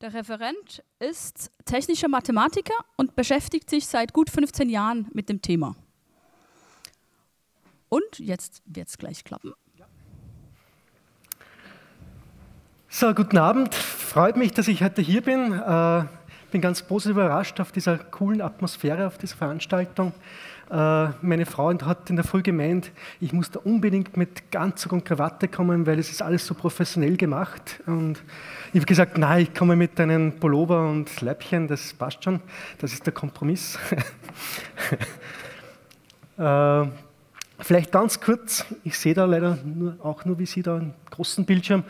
Der Referent ist technischer Mathematiker und beschäftigt sich seit gut 15 Jahren mit dem Thema. Und jetzt wird es gleich klappen. So, guten Abend. Freut mich, dass ich heute hier bin. Bin ganz positiv überrascht auf dieser coolen Atmosphäre, auf dieser Veranstaltung. Meine Frau hat in der Früh gemeint, ich muss da unbedingt mit Anzug und Krawatte kommen, weil es ist alles so professionell gemacht. Und ich habe gesagt, nein, ich komme mit einem Pullover und Leibchen, das passt schon, das ist der Kompromiss. Vielleicht ganz kurz, ich sehe da leider auch nur wie Sie da einen großen Bildschirm,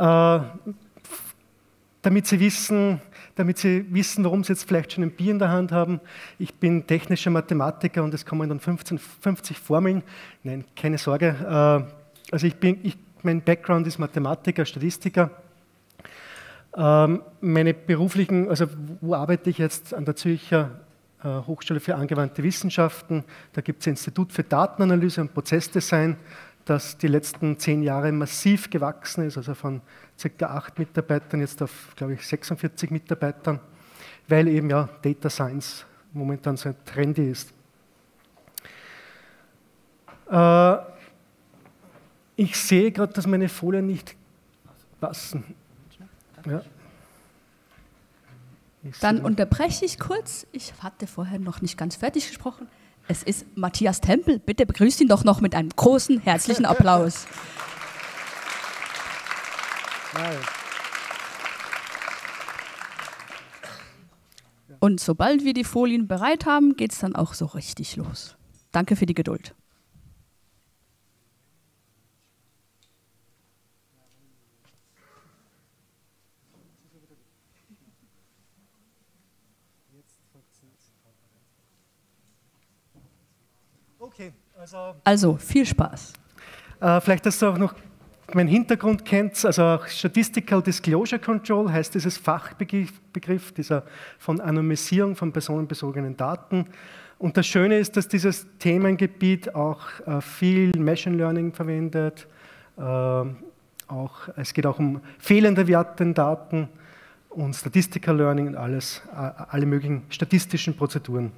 damit Sie wissen, warum Sie jetzt vielleicht schon ein Bier in der Hand haben. Ich bin technischer Mathematiker und es kommen dann 50 Formeln. Nein, keine Sorge. Also mein Background ist Mathematiker, Statistiker. Meine beruflichen, also wo arbeite ich jetzt? An der Zürcher Hochschule für angewandte Wissenschaften. Da gibt es ein Institut für Datenanalyse und Prozessdesign, das die letzten 10 Jahre massiv gewachsen ist, also von ca. 8 Mitarbeitern jetzt auf, glaube ich, 46 Mitarbeitern, weil eben ja Data Science momentan so trendy ist. Ich sehe gerade, dass meine Folien nicht passen. Ja. Dann unterbreche ich kurz. Ich hatte vorher noch nicht ganz fertig gesprochen. Es ist Matthias Tempel. Bitte begrüßt ihn doch noch mit einem großen, herzlichen Applaus. Und sobald wir die Folien bereit haben, geht es dann auch so richtig los. Danke für die Geduld. Okay, also viel Spaß. Vielleicht, dass du auch noch meinen Hintergrund kennst, also auch Statistical Disclosure Control heißt dieses Fachbegriff dieser von Anonymisierung von personenbezogenen Daten. Und das Schöne ist, dass dieses Themengebiet auch viel Machine Learning verwendet. Es geht auch um fehlende Werte in Daten und Statistical Learning und alle möglichen statistischen Prozeduren.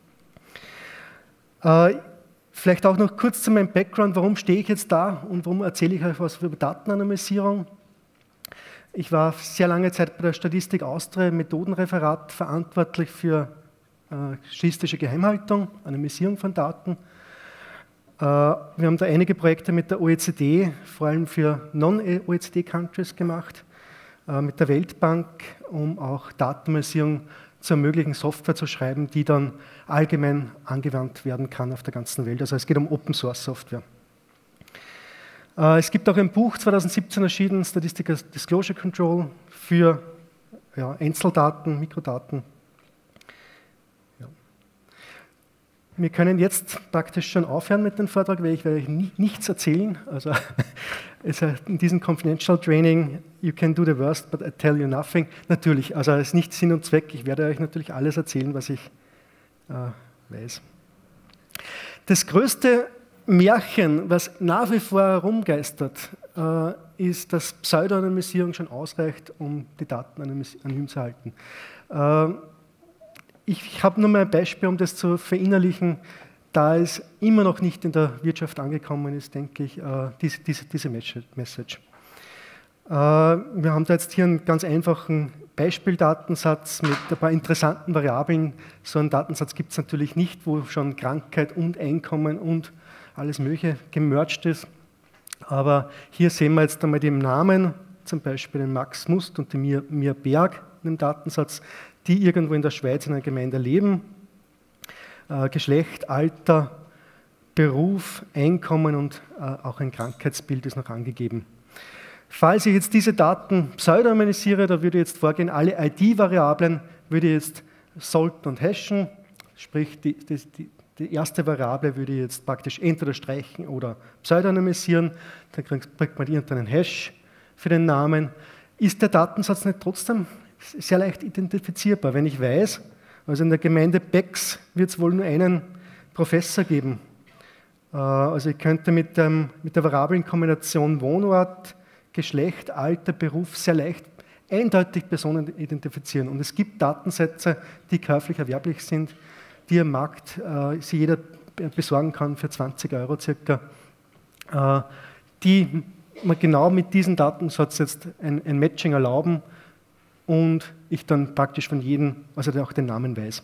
Vielleicht auch noch kurz zu meinem Background, warum stehe ich jetzt da und warum erzähle ich euch was über Datenanonymisierung. Ich war sehr lange Zeit bei der Statistik Austria im Methodenreferat verantwortlich für statistische Geheimhaltung, Anonymisierung von Daten. Wir haben da einige Projekte mit der OECD, vor allem für Non-OECD-Countries gemacht, mit der Weltbank, um auch Datenanonymisierung zu ermöglichen, Software zu schreiben, die dann allgemein angewandt werden kann auf der ganzen Welt. Also es geht um Open-Source-Software. Es gibt auch ein Buch, 2017 erschienen, Statistical Disclosure Control, für Einzeldaten, Mikrodaten. Ja. Wir können jetzt praktisch schon aufhören mit dem Vortrag, weil ich werde euch nichts erzählen. Also in diesem Confidential Training, you can do the worst, but I tell you nothing. Natürlich, also es ist nicht Sinn und Zweck. Ich werde euch natürlich alles erzählen, was ich weiß. Das größte Märchen, was nach wie vor herumgeistert, ist, dass Pseudonymisierung schon ausreicht, um die Daten anonym zu halten. Ich habe nur mal ein Beispiel, um das zu verinnerlichen, da es immer noch nicht in der Wirtschaft angekommen ist, denke ich, diese Message. Wir haben da jetzt hier einen ganz einfachen Beispieldatensatz mit ein paar interessanten Variablen. So einen Datensatz gibt es natürlich nicht, wo schon Krankheit und Einkommen und alles Mögliche gemerged ist. Aber hier sehen wir jetzt einmal den Namen, zum Beispiel den Max Must und den Mia Berg in dem Datensatz, die irgendwo in der Schweiz in einer Gemeinde leben. Geschlecht, Alter, Beruf, Einkommen und auch ein Krankheitsbild ist noch angegeben. Falls ich jetzt diese Daten pseudonymisiere, da würde ich jetzt vorgehen, alle ID-Variablen würde ich jetzt salten und hashen, sprich die erste Variable würde ich jetzt praktisch entweder streichen oder pseudonymisieren, dann kriegt man irgendeinen Hash für den Namen. Ist der Datensatz nicht trotzdem sehr leicht identifizierbar, wenn ich weiß, also in der Gemeinde Bex wird es wohl nur einen Professor geben. Also ich könnte mit der Variablenkombination Wohnort, Geschlecht, Alter, Beruf sehr leicht eindeutig Personen identifizieren. Und es gibt Datensätze, die käuflich erwerblich sind, die am Markt sie jeder besorgen kann für 20 € circa, die man genau mit diesen Datensatz jetzt ein Matching erlauben und ich dann praktisch von jedem, also der auch den Namen weiß.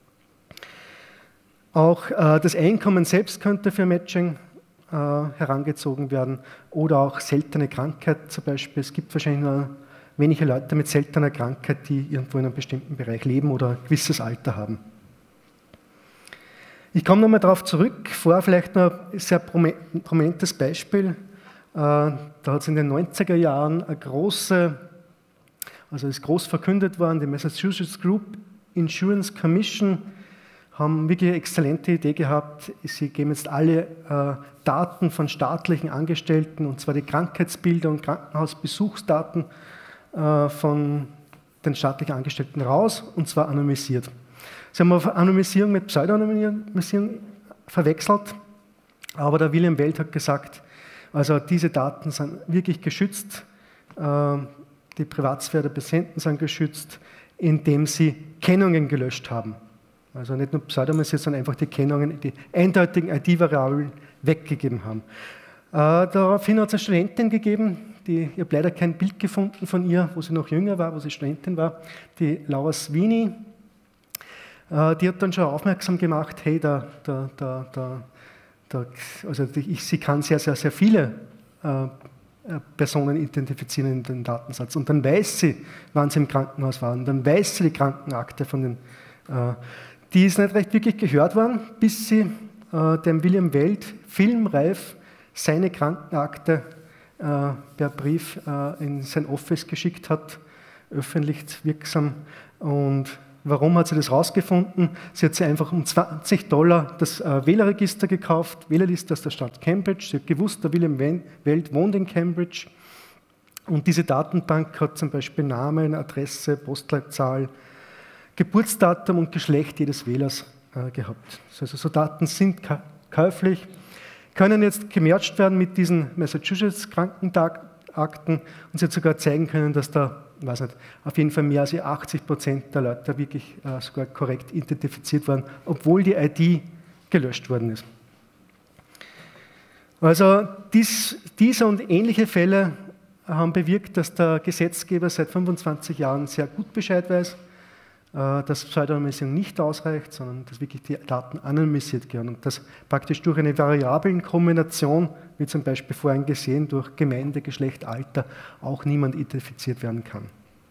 Auch das Einkommen selbst könnte für Matching herangezogen werden oder auch seltene Krankheit zum Beispiel. Es gibt wahrscheinlich nur wenige Leute mit seltener Krankheit, die irgendwo in einem bestimmten Bereich leben oder ein gewisses Alter haben. Ich komme nochmal darauf zurück, vorher vielleicht noch ein sehr prominentes Beispiel. Da hat es in den 90er Jahren eine große, also ist groß verkündet worden, die Massachusetts Group Insurance Commission haben wirklich eine exzellente Idee gehabt. Sie geben jetzt alle Daten von staatlichen Angestellten, und zwar die Krankheitsbilder und Krankenhausbesuchsdaten von den staatlichen Angestellten raus, und zwar anonymisiert. Sie haben auf Anonymisierung mit Pseudonymisierung verwechselt, aber der William Weld hat gesagt, also diese Daten sind wirklich geschützt, die Privatsphäre der Patienten sind geschützt, indem sie Kennungen gelöscht haben. Also nicht nur pseudonymisiert, sondern einfach die Kennungen, die eindeutigen ID-Variablen weggegeben haben. Daraufhin hat es eine Studentin gegeben, ich habe leider kein Bild gefunden von ihr, wo sie noch jünger war, wo sie Studentin war, die Laura Sweeney. Die hat dann schon aufmerksam gemacht, hey, sie kann sehr, sehr, sehr viele Personen identifizieren in den Datensatz. Und dann weiß sie, wann sie im Krankenhaus waren, dann weiß sie die Krankenakte von den... Die ist nicht recht wirklich gehört worden, bis sie dem William Weld filmreif seine Krankenakte per Brief in sein Office geschickt hat, öffentlich wirksam. Und warum hat sie das rausgefunden? Sie hat sich einfach um $20 das Wählerregister gekauft, Wählerliste aus der Stadt Cambridge. Sie hat gewusst, der William Weld wohnt in Cambridge. Und diese Datenbank hat zum Beispiel Namen, Adresse, Postleitzahl, Geburtsdatum und Geschlecht jedes Wählers gehabt. Also so Daten sind käuflich, können jetzt gemerged werden mit diesen Massachusetts Krankenakten, und sie hat sogar zeigen können, dass da, ich weiß nicht, auf jeden Fall mehr als 80% der Leute wirklich sogar korrekt identifiziert waren, obwohl die ID gelöscht worden ist. Also diese und ähnliche Fälle haben bewirkt, dass der Gesetzgeber seit 25 Jahren sehr gut Bescheid weiß, dass Pseudonymisierung nicht ausreicht, sondern dass wirklich die Daten anonymisiert gehören und dass praktisch durch eine Variablenkombination, wie zum Beispiel vorhin gesehen, durch Gemeinde, Geschlecht, Alter, auch niemand identifiziert werden kann.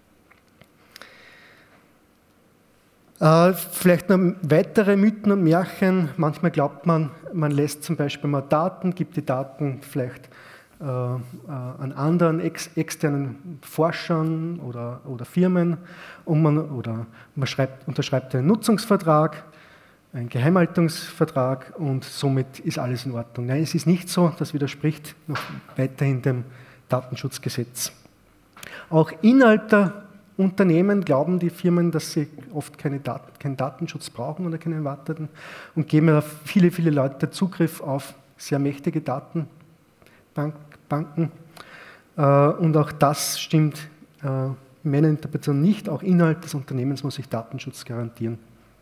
Vielleicht noch weitere Mythen und Märchen. Manchmal glaubt man, man lässt zum Beispiel mal Daten, gibt die Daten vielleicht an anderen externen Forschern oder Firmen und man unterschreibt einen Nutzungsvertrag, einen Geheimhaltungsvertrag und somit ist alles in Ordnung. Nein, es ist nicht so, das widerspricht noch weiterhin dem Datenschutzgesetz. Auch innerhalb der Unternehmen glauben die Firmen, dass sie oft keinen Datenschutz brauchen oder keinen erwarteten und geben viele, viele Leute Zugriff auf sehr mächtige Datenbanken. Und auch das stimmt in meiner Interpretation nicht. Auch innerhalb des Unternehmens muss sich Datenschutz garantieren.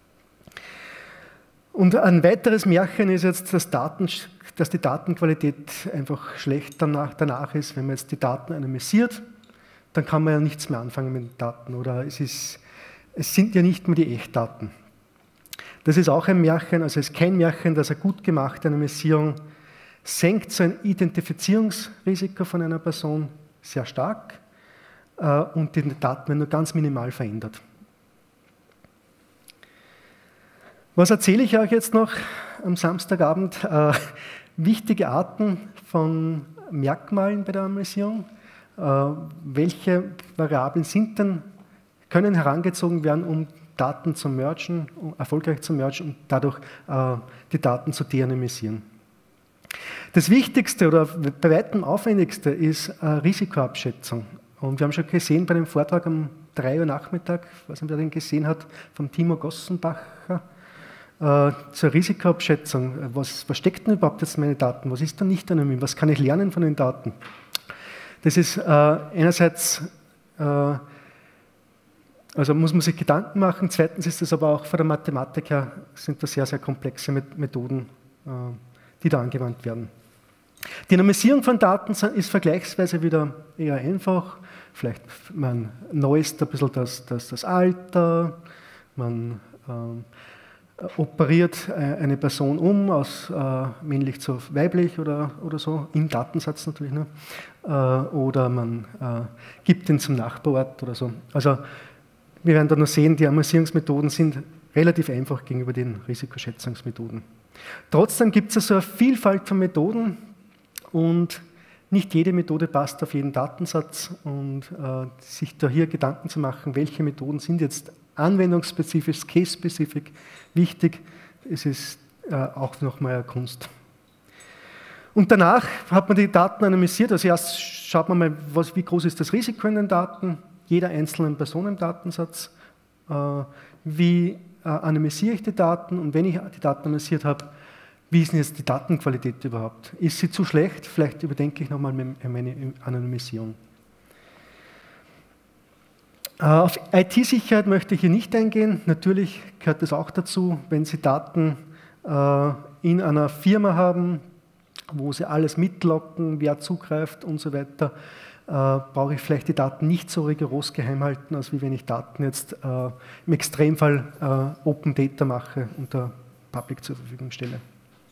Und ein weiteres Märchen ist jetzt, dass die Datenqualität einfach schlecht danach ist. Wenn man jetzt die Daten anonymisiert, dann kann man ja nichts mehr anfangen mit den Daten. Oder es sind ja nicht mehr die Echtdaten. Das ist auch ein Märchen. Also es ist kein Märchen, dass eine gut gemachte Anonymisierung senkt so ein Identifizierungsrisiko von einer Person sehr stark und die Daten werden nur ganz minimal verändert. Was erzähle ich euch jetzt noch am Samstagabend? Wichtige Arten von Merkmalen bei der Anonymisierung. Welche Variablen können herangezogen werden, um Daten zu mergen, erfolgreich zu mergen und dadurch die Daten zu de-anonymisieren. Das Wichtigste oder bei weitem aufwendigste ist Risikoabschätzung. Und wir haben schon gesehen bei dem Vortrag um 3 Uhr Nachmittag, ich weiß nicht, wer den gesehen hat, vom Timo Gossenbacher, zur Risikoabschätzung. Was steckt denn überhaupt jetzt in meine Daten? Was ist da nicht anonym? Was kann ich lernen von den Daten? Das ist einerseits Also muss man sich Gedanken machen. Zweitens ist es aber auch von der Mathematik her, sind das sehr, sehr komplexe Methoden, die da angewandt werden. Die Anonymisierung von Daten ist vergleichsweise wieder eher einfach. Vielleicht man neuest ein bisschen das Alter, man operiert eine Person um, aus männlich zu weiblich oder so, im Datensatz natürlich nur. Oder man gibt ihn zum Nachbarort oder so. Also wir werden da noch sehen, die Anonymisierungsmethoden sind relativ einfach gegenüber den Risikoschätzungsmethoden. Trotzdem gibt es also eine Vielfalt von Methoden und nicht jede Methode passt auf jeden Datensatz und sich da hier Gedanken zu machen, welche Methoden sind jetzt anwendungsspezifisch, case-specific wichtig, es ist auch nochmal eine Kunst. Und danach hat man die Daten anonymisiert, also erst schaut man mal, wie groß ist das Risiko in den Daten, jeder einzelnen Person im Datensatz, wie anonymisiere ich die Daten und wenn ich die Daten anonymisiert habe, wie ist denn jetzt die Datenqualität überhaupt? Ist sie zu schlecht? Vielleicht überdenke ich nochmal meine Anonymisierung. Auf IT-Sicherheit möchte ich hier nicht eingehen. Natürlich gehört das auch dazu, wenn Sie Daten in einer Firma haben, wo Sie alles mitlocken, wer zugreift und so weiter, brauche ich vielleicht die Daten nicht so rigoros geheim halten, als wie wenn ich Daten jetzt im Extremfall Open Data mache und der Public zur Verfügung stelle.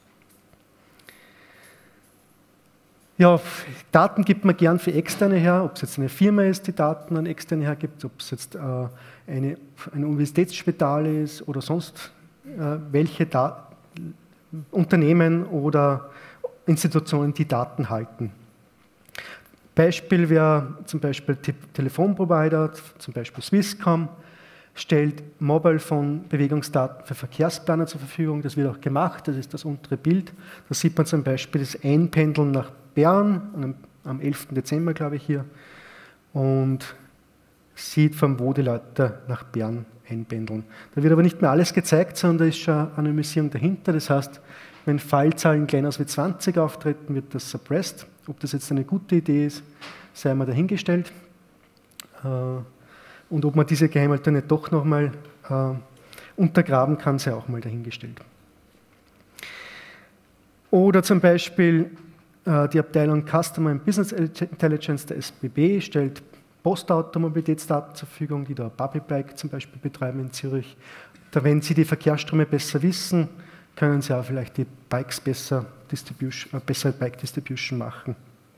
Ja, Daten gibt man gern für Externe her, ob es jetzt eine Firma ist, die Daten an Externe hergibt, ob es jetzt ein Universitätsspital ist oder sonst welche Unternehmen oder Institutionen, die Daten halten. Beispiel wäre zum Beispiel Telefonprovider, zum Beispiel Swisscom, stellt Mobile-Phone-Bewegungsdaten für Verkehrsplaner zur Verfügung. Das wird auch gemacht, das ist das untere Bild. Da sieht man zum Beispiel das Einpendeln nach Bern, am 11. Dezember, glaube ich, hier, und sieht, von wo die Leute nach Bern einpendeln. Da wird aber nicht mehr alles gezeigt, sondern da ist schon eine Anonymisierung dahinter. Das heißt, wenn Fallzahlen kleiner als 20 auftreten, wird das suppressed. Ob das jetzt eine gute Idee ist, sei mal dahingestellt. Und ob man diese Geheimhaltung nicht doch nochmal untergraben kann, sei auch mal dahingestellt. Oder zum Beispiel die Abteilung Customer and Business Intelligence der SBB stellt Postautomobilitätsdaten zur Verfügung, die da Bubble Bike zum Beispiel betreiben in Zürich. Da, wenn Sie die Verkehrsströme besser wissen, können Sie auch vielleicht die Bikes bessere Bike Distribution machen.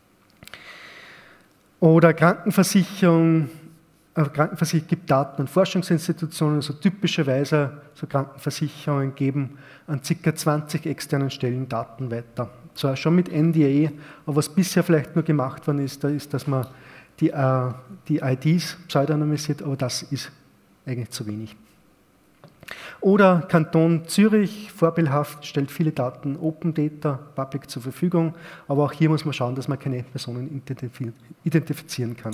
Oder Krankenversicherung gibt Daten an Forschungsinstitutionen, also typischerweise so Krankenversicherungen geben an ca. 20 externen Stellen Daten weiter. Zwar schon mit NDA, aber was bisher vielleicht nur gemacht worden ist, dass man die IDs pseudonymisiert, aber das ist eigentlich zu wenig. Oder Kanton Zürich, vorbildhaft, stellt viele Daten Open Data, Public zur Verfügung, aber auch hier muss man schauen, dass man keine Personen identifizieren kann.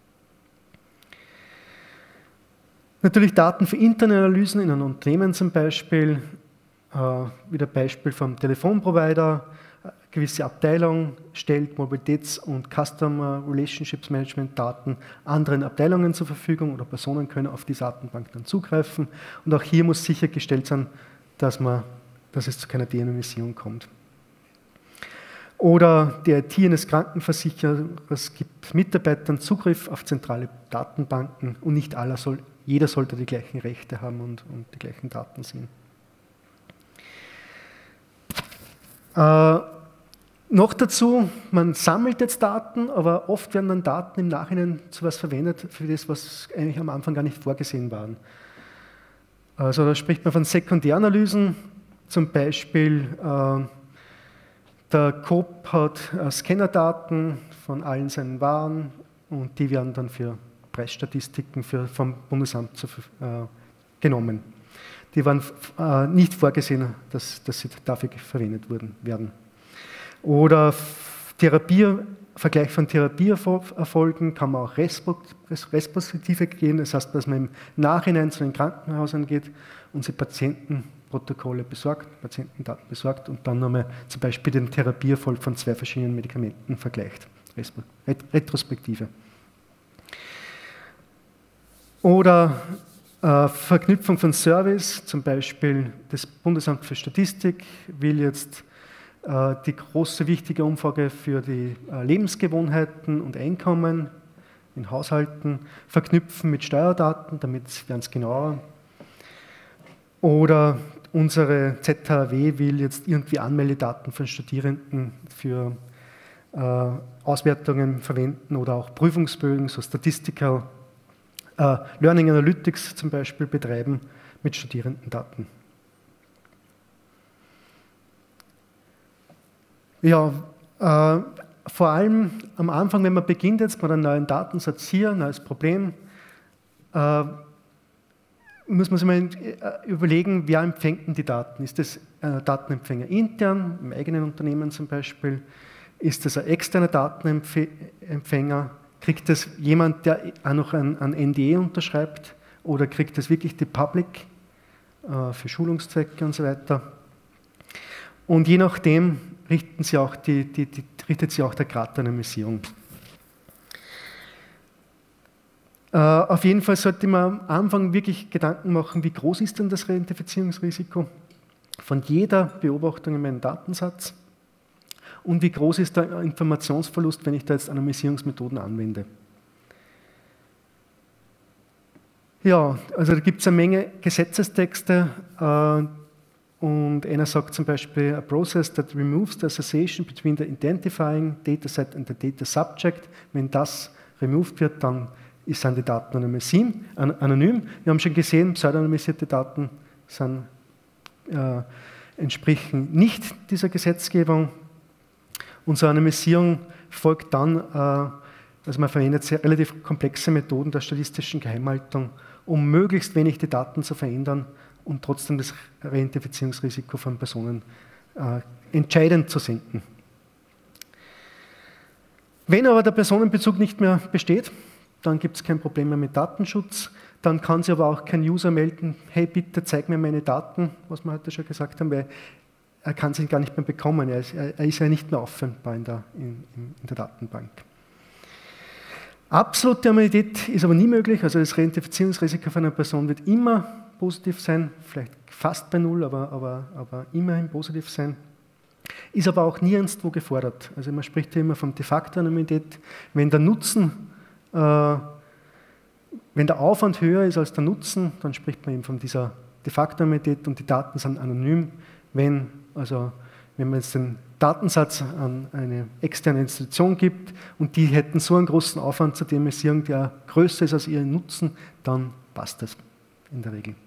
Natürlich Daten für interne Analysen in einem Unternehmen zum Beispiel, wieder Beispiel vom Telefonprovider, gewisse Abteilung stellt Mobilitäts- und Customer Relationships Management Daten anderen Abteilungen zur Verfügung oder Personen können auf die Datenbank dann zugreifen. Und auch hier muss sichergestellt sein, dass es zu keiner De-Anonymisierung kommt. Oder die IT eines Krankenversicherers gibt Mitarbeitern Zugriff auf zentrale Datenbanken und nicht jeder sollte die gleichen Rechte haben und die gleichen Daten sehen. Noch dazu, man sammelt jetzt Daten, aber oft werden dann Daten im Nachhinein zu etwas verwendet, für das, was eigentlich am Anfang gar nicht vorgesehen waren. Also da spricht man von Sekundäranalysen, zum Beispiel der Coop hat Scannerdaten von allen seinen Waren und die werden dann für Preisstatistiken vom Bundesamt genommen. Die waren nicht vorgesehen, dass sie dafür verwendet werden. Oder Vergleich von Therapieerfolgen kann man auch Retrospektive gehen, das heißt, dass man im Nachhinein zu den Krankenhäusern geht und sich Patientenprotokolle besorgt, Patientendaten besorgt und dann nochmal zum Beispiel den Therapieerfolg von 2 verschiedenen Medikamenten vergleicht. Retrospektive. Oder Verknüpfung von Service, zum Beispiel das Bundesamt für Statistik will jetzt die große wichtige Umfrage für die Lebensgewohnheiten und Einkommen in Haushalten verknüpfen mit Steuerdaten, damit es ganz genauer. Oder unsere ZHAW will jetzt irgendwie Anmeldedaten von Studierenden für Auswertungen verwenden oder auch Prüfungsbögen, so Statistical Learning Analytics zum Beispiel betreiben mit Studierendendaten. Ja, vor allem am Anfang, wenn man beginnt jetzt mit einem neuen Datensatz hier, ein neues Problem, muss man sich mal überlegen, wer empfängt denn die Daten? Ist das ein Datenempfänger intern, im eigenen Unternehmen zum Beispiel? Ist das ein externer Datenempfänger? Kriegt das jemand, der auch noch ein NDA unterschreibt? Oder kriegt das wirklich die Public für Schulungszwecke und so weiter? Und je nachdem richtet sich auch der Grad der Anonymisierung. Auf jeden Fall sollte man am Anfang wirklich Gedanken machen, wie groß ist denn das Reidentifizierungsrisiko von jeder Beobachtung in meinem Datensatz und wie groß ist der Informationsverlust, wenn ich da jetzt Anonymisierungsmethoden anwende. Ja, also da gibt es eine Menge Gesetzestexte und einer sagt zum Beispiel, a process that removes the association between the identifying dataset and the data subject. Wenn das removed wird, dann sind die Daten anonym. Wir haben schon gesehen, pseudonymisierte Daten entsprechen nicht dieser Gesetzgebung. Unsere Anonymisierung folgt dann, also man verwendet relativ komplexe Methoden der statistischen Geheimhaltung, um möglichst wenig die Daten zu verändern und trotzdem das Reidentifizierungsrisiko von Personen entscheidend zu senken. Wenn aber der Personenbezug nicht mehr besteht, dann gibt es kein Problem mehr mit Datenschutz. Dann kann sich aber auch kein User melden, hey, bitte zeig mir meine Daten, was wir heute schon gesagt haben, weil er kann sie gar nicht mehr bekommen. Er ist ja nicht mehr auffindbar in der Datenbank. Absolute Anonymität ist aber nie möglich. Also das Reidentifizierungsrisiko von einer Person wird immer positiv sein, vielleicht fast bei null, aber immerhin positiv sein. Ist aber auch nirgendwo gefordert. Also man spricht ja immer von de facto Anonymität. Wenn der Nutzen wenn der Aufwand höher ist als der Nutzen, dann spricht man eben von dieser de facto Anonymität und die Daten sind anonym. Wenn man jetzt den Datensatz an eine externe Institution gibt und die hätten so einen großen Aufwand zur Anonymisierung, der größer ist als ihren Nutzen, dann passt das in der Regel.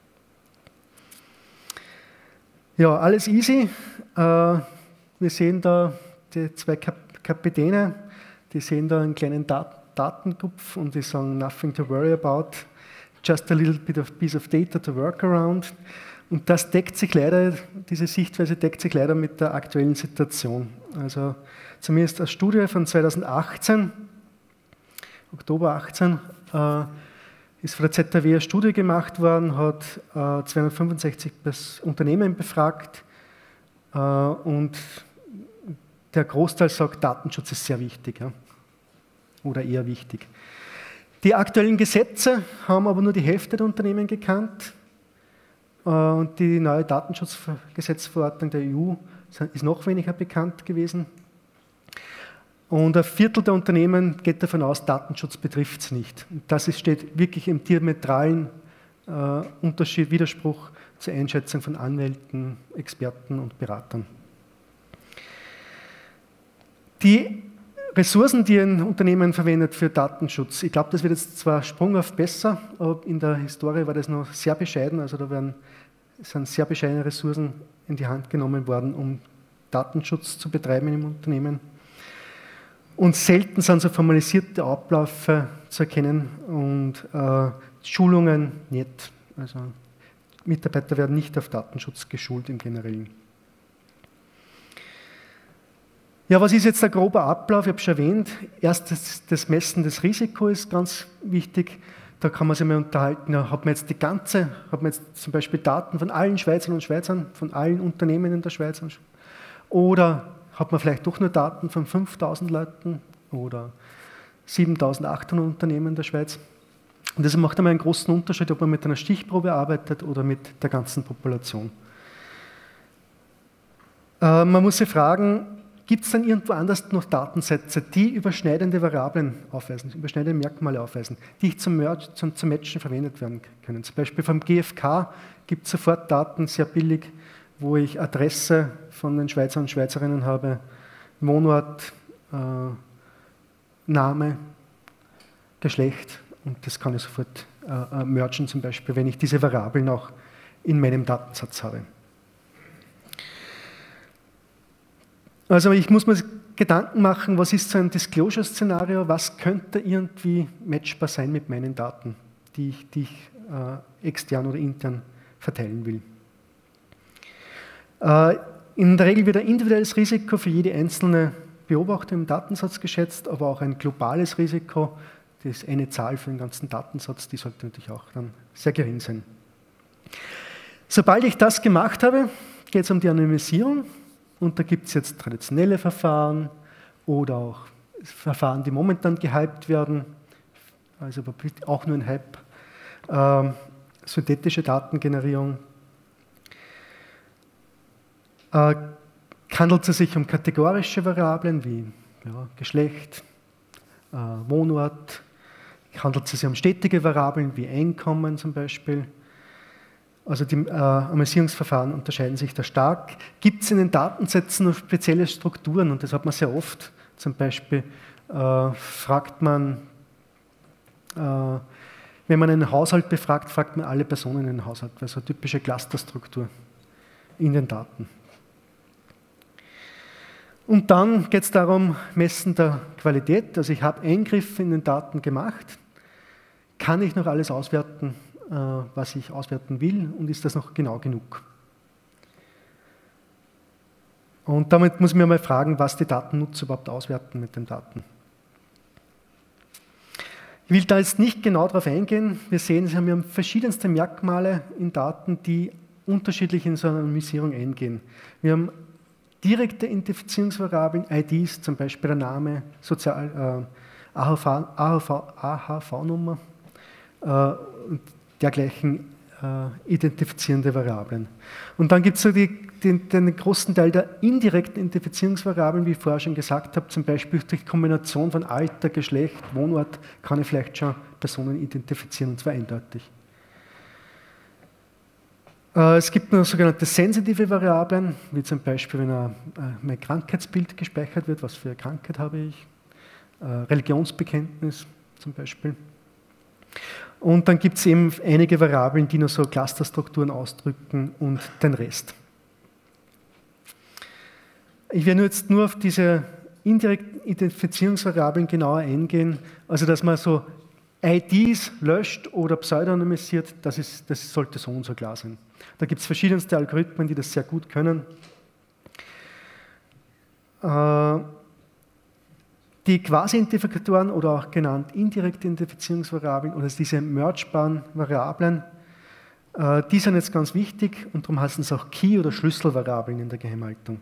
Ja, alles easy. Wir sehen da die zwei Kapitäne, die sehen da einen kleinen Datentupf und die sagen, nothing to worry about, just a little bit of piece of data to work around. Und das deckt sich leider, diese Sichtweise deckt sich leider mit der aktuellen Situation. Also zumindest eine Studie von 2018, Oktober 18, ist von der ZHW eine Studie gemacht worden, hat 265 Unternehmen befragt und der Großteil sagt, Datenschutz ist sehr wichtig, ja, oder eher wichtig. Die aktuellen Gesetze haben aber nur die Hälfte der Unternehmen gekannt. Und die neue Datenschutzgesetzverordnung der EU ist noch weniger bekannt gewesen. Und ein Viertel der Unternehmen geht davon aus, Datenschutz betrifft es nicht. Und das steht wirklich im diametralen Widerspruch zur Einschätzung von Anwälten, Experten und Beratern. Die Ressourcen, die ein Unternehmen verwendet für Datenschutz, ich glaube, das wird jetzt zwar sprunghaft besser, aber in der Historie war das noch sehr bescheiden, also da sind sehr bescheidene Ressourcen in die Hand genommen worden, um Datenschutz zu betreiben im Unternehmen. Und selten sind so formalisierte Abläufe zu erkennen und Schulungen nicht. Also Mitarbeiter werden nicht auf Datenschutz geschult im Generellen. Ja, was ist jetzt der grobe Ablauf? Ich habe schon erwähnt, erst das Messen des Risikos ist ganz wichtig. Da kann man sich mal unterhalten, ja, hat man jetzt zum Beispiel Daten von allen Schweizern und Schweizern, von allen Unternehmen in der Schweiz? Oder hat man vielleicht doch nur Daten von 5.000 Leuten oder 7.800 Unternehmen in der Schweiz? Und das macht einmal einen großen Unterschied, ob man mit einer Stichprobe arbeitet oder mit der ganzen Population. Man muss sich fragen, gibt es dann irgendwo anders noch Datensätze, die überschneidende Variablen aufweisen, überschneidende Merkmale aufweisen, die zum Matchen verwendet werden können. Zum Beispiel vom GfK gibt es sofort Daten, sehr billig, wo ich Adresse von den Schweizern und Schweizerinnen habe, Wohnort, Name, Geschlecht, und das kann ich sofort mergen, zum Beispiel, wenn ich diese Variablen auch in meinem Datensatz habe. Also ich muss mir Gedanken machen, was ist so ein Disclosure-Szenario, was könnte irgendwie matchbar sein mit meinen Daten, die ich extern oder intern verteilen will. In der Regel wird ein individuelles Risiko für jede einzelne Beobachtung im Datensatz geschätzt, aber auch ein globales Risiko, das ist eine Zahl für den ganzen Datensatz, die sollte natürlich auch dann sehr gering sein. Sobald ich das gemacht habe, geht es um die Anonymisierung. Und da gibt es jetzt traditionelle Verfahren oder auch Verfahren, die momentan gehypt werden, also auch nur ein Hype, synthetische Datengenerierung. Handelt es sich um kategorische Variablen wie Geschlecht, Wohnort, handelt es sich um stetige Variablen wie Einkommen zum Beispiel. Also die Anonymisierungsverfahren unterscheiden sich da stark. Gibt es in den Datensätzen noch spezielle Strukturen? Und das hat man sehr oft. Zum Beispiel fragt man, wenn man einen Haushalt befragt, fragt man alle Personen in den Haushalt. Also eine typische Clusterstruktur in den Daten. Und dann geht es darum, Messen der Qualität. Also ich habe Eingriffe in den Daten gemacht. Kann ich noch alles auswerten, was ich auswerten will, und ist das noch genau genug? Und damit muss ich mir mal fragen, was die Datennutzer überhaupt auswerten mit den Daten. Ich will da jetzt nicht genau darauf eingehen. Wir sehen, wir haben verschiedenste Merkmale in Daten, die unterschiedlich in so eine Anonymisierung eingehen. Wir haben direkte Identifizierungsvariablen, IDs, zum Beispiel der Name, AHV-Nummer, dergleichen identifizierende Variablen. Und dann gibt es so den großen Teil der indirekten Identifizierungsvariablen, wie ich vorher schon gesagt habe, zum Beispiel durch Kombination von Alter, Geschlecht, Wohnort, kann ich vielleicht schon Personen identifizieren, und zwar eindeutig. Es gibt noch sogenannte sensitive Variablen, wie zum Beispiel, wenn mein Krankheitsbild gespeichert wird, was für eine Krankheit habe ich, Religionsbekenntnis zum Beispiel. Und dann gibt es eben einige Variablen, die nur so Clusterstrukturen ausdrücken, und den Rest. Ich werde jetzt nur auf diese indirekten Identifizierungsvariablen genauer eingehen, also dass man so IDs löscht oder pseudonymisiert, das sollte so und so klar sein. Da gibt es verschiedenste Algorithmen, die das sehr gut können. Die Quasi-Identifikatoren oder auch genannt indirekte Identifizierungsvariablen oder diese mergebaren Variablen, die sind jetzt ganz wichtig, und darum heißen es auch Key- oder Schlüsselvariablen in der Geheimhaltung.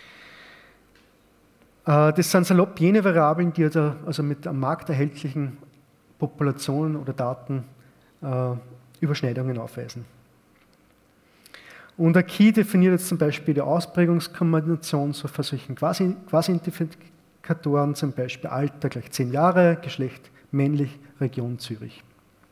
Das sind salopp jene Variablen, die also mit am Markt erhältlichen Populationen oder Daten Überschneidungen aufweisen. Und ein Key definiert jetzt zum Beispiel die Ausprägungskombination so für solchen Quasi-Identifikatoren, zum Beispiel Alter gleich 10 Jahre, Geschlecht männlich, Region Zürich.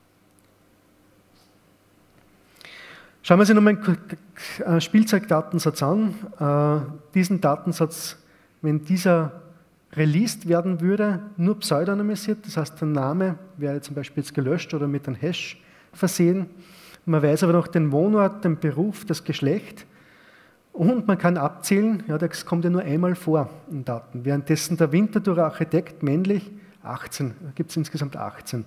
Schauen wir uns nochmal einen Spielzeugdatensatz an. Diesen Datensatz, wenn dieser released werden würde, nur pseudonymisiert, das heißt, der Name wäre zum Beispiel jetzt gelöscht oder mit einem Hash versehen. Man weiß aber noch den Wohnort, den Beruf, das Geschlecht, und man kann abzählen, ja, das kommt ja nur einmal vor in Daten. Währenddessen der Winterthurer Architekt, männlich, 18, da gibt es insgesamt 18.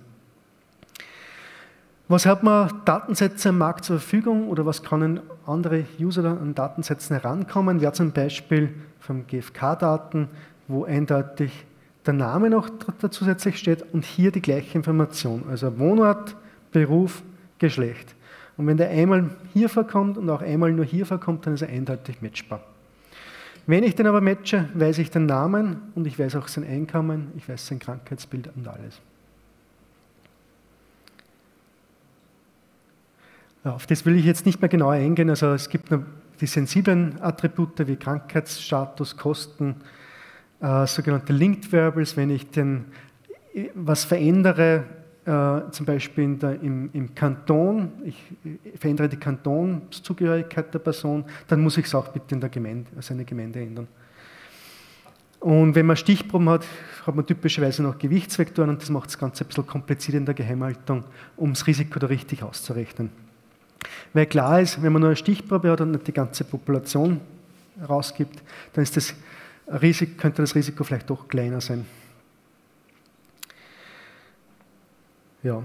Was hat man Datensätze am Markt zur Verfügung, oder was können andere User an Datensätzen herankommen? Wäre zum Beispiel vom GfK-Daten, wo eindeutig der Name noch zusätzlich steht und hier die gleiche Information, also Wohnort, Beruf, Geschlecht. Und wenn der einmal hier vorkommt und auch einmal nur hier vorkommt, dann ist er eindeutig matchbar. Wenn ich den aber matche, weiß ich den Namen und ich weiß auch sein Einkommen, ich weiß sein Krankheitsbild und alles. Auf das will ich jetzt nicht mehr genauer eingehen. Also es gibt noch die sensiblen Attribute wie Krankheitsstatus, Kosten, sogenannte Linked Variables, wenn ich was verändere, zum Beispiel im Kanton, ich verändere die Kantonszugehörigkeit der Person, dann muss ich es auch bitte in der Gemeinde, also eine Gemeinde ändern. Und wenn man Stichproben hat, hat man typischerweise noch Gewichtsvektoren und das macht das Ganze ein bisschen kompliziert in der Geheimhaltung, um das Risiko da richtig auszurechnen. Weil klar ist, wenn man nur eine Stichprobe hat und nicht die ganze Population rausgibt, dann ist könnte das Risiko vielleicht doch kleiner sein. Ja.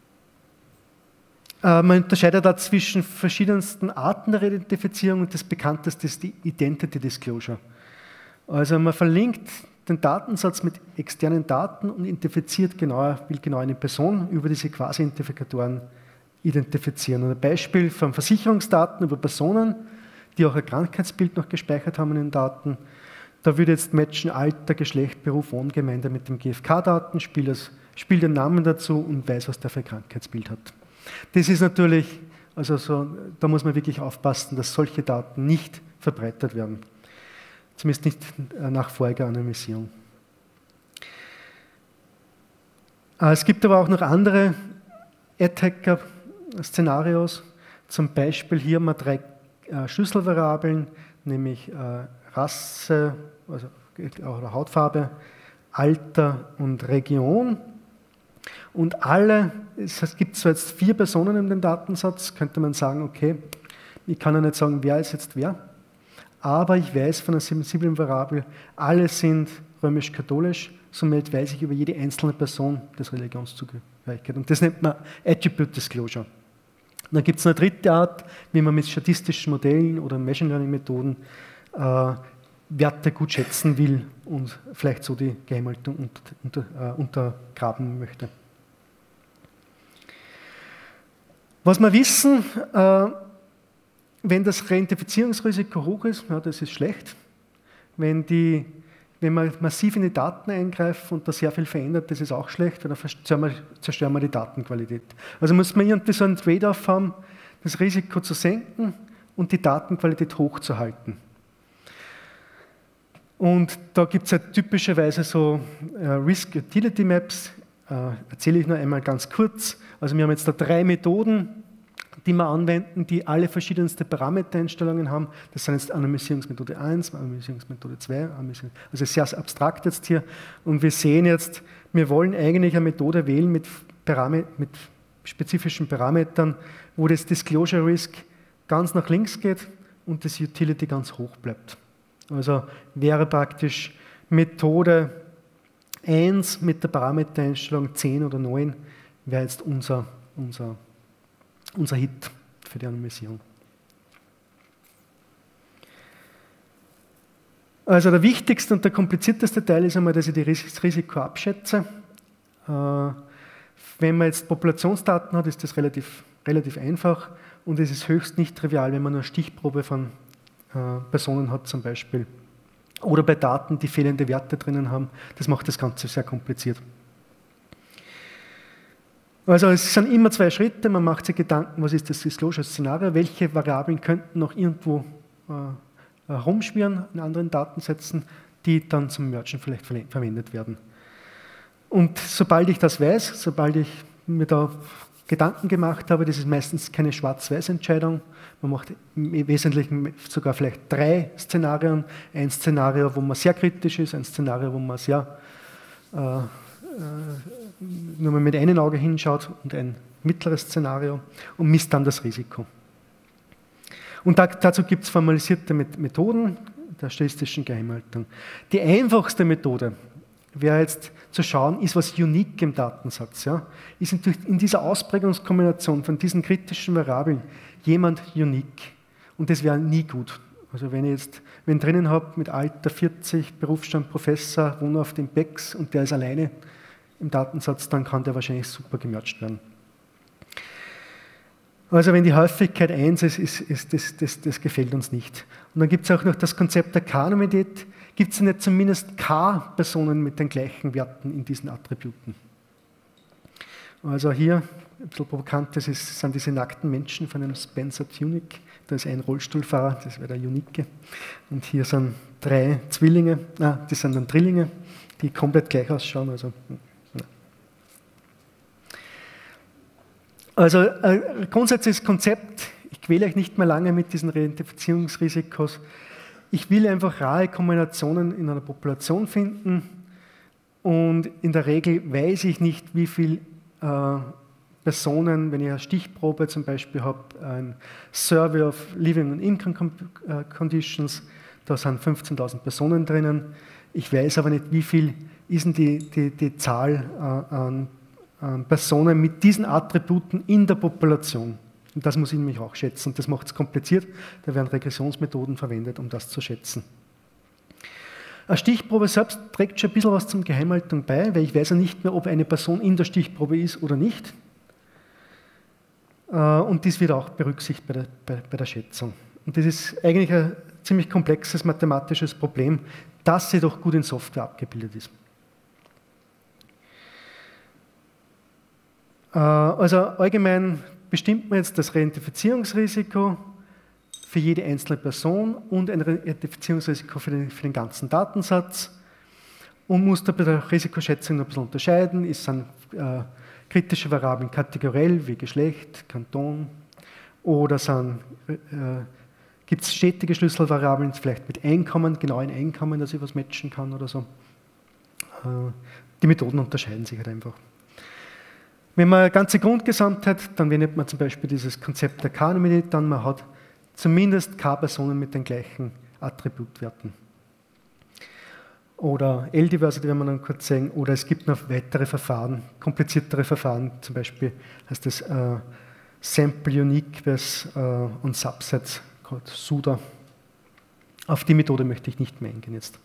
Man unterscheidet da zwischen verschiedensten Arten der Identifizierung und das bekannteste ist die Identity Disclosure. Also man verlinkt den Datensatz mit externen Daten und will genau eine Person über diese Quasi-Identifikatoren identifizieren. Und ein Beispiel von Versicherungsdaten über Personen, die auch ein Krankheitsbild noch gespeichert haben in den Daten. Da würde jetzt matchen Alter, Geschlecht, Beruf, Wohngemeinde mit dem GfK-Daten, spielt den Namen dazu und weiß, was der für ein Krankheitsbild hat. Das ist natürlich, da muss man wirklich aufpassen, dass solche Daten nicht verbreitet werden. Zumindest nicht nach voriger Anonymisierung. Es gibt aber auch noch andere Attacker-Szenarios. Zum Beispiel hier haben wir 3 Schlüsselvariablen, nämlich Rasse, oder Hautfarbe, Alter und Region. Und es gibt zwar jetzt 4 Personen in dem Datensatz, könnte man sagen, okay, ich kann ja nicht sagen, wer ist jetzt wer, aber ich weiß von einer sensiblen Variable, alle sind römisch-katholisch, somit weiß ich über jede einzelne Person das Religionszugehörigkeit. Und das nennt man Attribute Disclosure. Und dann gibt es eine dritte Art, wie man mit statistischen Modellen oder Machine Learning Methoden Werte gut schätzen will und vielleicht so die Geheimhaltung untergraben möchte. Was wir wissen, wenn das Reidentifizierungsrisiko hoch ist, ja, das ist schlecht. Wenn man massiv in die Daten eingreift und da sehr viel verändert, das ist auch schlecht, weil dann zerstören wir die Datenqualität. Also muss man irgendwie so einen Trade-off haben, das Risiko zu senken und die Datenqualität hochzuhalten. Und da gibt es ja typischerweise so Risk-Utility-Maps, erzähle ich nur einmal ganz kurz. Also wir haben jetzt da 3 Methoden, die wir anwenden, die alle verschiedenste Parametereinstellungen haben. Das sind jetzt Anonymisierungsmethode 1, Anonymisierungsmethode 2, also sehr abstrakt jetzt hier. Und wir sehen jetzt, wir wollen eigentlich eine Methode wählen mit spezifischen Parametern, wo das Disclosure Risk ganz nach links geht und das Utility ganz hoch bleibt. Also wäre praktisch Methode 1 mit der Parametereinstellung 10 oder 9, wäre jetzt unser Hit für die Anonymisierung. Also der wichtigste und der komplizierteste Teil ist einmal, dass ich das Risiko abschätze. Wenn man jetzt Populationsdaten hat, ist das relativ einfach und es ist höchst nicht trivial, wenn man eine Stichprobe von Personen hat zum Beispiel. Oder bei Daten, die fehlende Werte drinnen haben. Das macht das Ganze sehr kompliziert. Also es sind immer 2 Schritte. Man macht sich Gedanken, was ist das Disclosure-Szenario, welche Variablen könnten noch irgendwo rumschwirren in anderen Datensätzen, die dann zum Mergen vielleicht verwendet werden. Und sobald ich das weiß, sobald ich mir da Gedanken gemacht habe, das ist meistens keine Schwarz-Weiß-Entscheidung. Man macht im Wesentlichen sogar vielleicht 3 Szenarien. Ein Szenario, wo man sehr kritisch ist, ein Szenario, wo man nur mal mit einem Auge hinschaut und ein mittleres Szenario und misst dann das Risiko. Und dazu gibt es formalisierte Methoden der statistischen Geheimhaltung. Die einfachste Methode wäre jetzt zu schauen, ist was unique im Datensatz. Ja? Ist in dieser Ausprägungskombination von diesen kritischen Variablen jemand unique? Und das wäre nie gut. Also wenn ich jetzt drinnen habe mit Alter 40, Berufsstand Professor, Wohnort in Becks und der ist alleine im Datensatz, dann kann der wahrscheinlich super gemerged werden. Also wenn die Häufigkeit 1 ist, das gefällt uns nicht. Und dann gibt es auch noch das Konzept der K-Anonymität. Gibt es nicht zumindest K-Personen mit den gleichen Werten in diesen Attributen? Also hier, ein bisschen provokant, sind diese nackten Menschen von einem Spencer Tunick. Da ist ein Rollstuhlfahrer, das wäre der Unique. Und hier sind 3 Zwillinge, das sind dann Drillinge, die komplett gleich ausschauen. Also ein grundsätzliches Konzept, ich quäle euch nicht mehr lange mit diesen Reidentifizierungsrisikos. Ich will einfach rahe Kombinationen in einer Population finden und in der Regel weiß ich nicht, wie viele Personen, wenn ich eine Stichprobe zum Beispiel habe, ein Survey of Living and Income Conditions, da sind 15.000 Personen drinnen. Ich weiß aber nicht, wie viel ist denn die Zahl an Personen mit diesen Attributen in der Population. Und das muss ich nämlich auch schätzen. Und das macht es kompliziert. Da werden Regressionsmethoden verwendet, um das zu schätzen. Eine Stichprobe selbst trägt schon ein bisschen was zum Geheimhaltung bei, weil ich weiß ja nicht mehr, ob eine Person in der Stichprobe ist oder nicht. Und dies wird auch berücksichtigt bei der Schätzung. Und das ist eigentlich ein ziemlich komplexes mathematisches Problem, das jedoch gut in Software abgebildet ist. Also allgemein bestimmt man jetzt das Reidentifizierungsrisiko für jede einzelne Person und ein Reidentifizierungsrisiko für den ganzen Datensatz und muss da bei der Risikoschätzung noch ein bisschen unterscheiden. Es sind kritische Variablen kategoriell wie Geschlecht, Kanton oder gibt es stetige Schlüsselvariablen, vielleicht mit Einkommen, genauen Einkommen, dass ich was matchen kann oder so. Die Methoden unterscheiden sich halt einfach. Wenn man eine ganze Grundgesamtheit, dann wendet man zum Beispiel dieses Konzept der K-Anonymität an, man hat zumindest K-Personen mit den gleichen Attributwerten. Oder L-Diversity, wenn man dann kurz sagen, oder es gibt noch weitere Verfahren, kompliziertere Verfahren, zum Beispiel heißt das Sample Uniqueness und Subsets, SUDA. Auf die Methode möchte ich nicht mehr eingehen jetzt.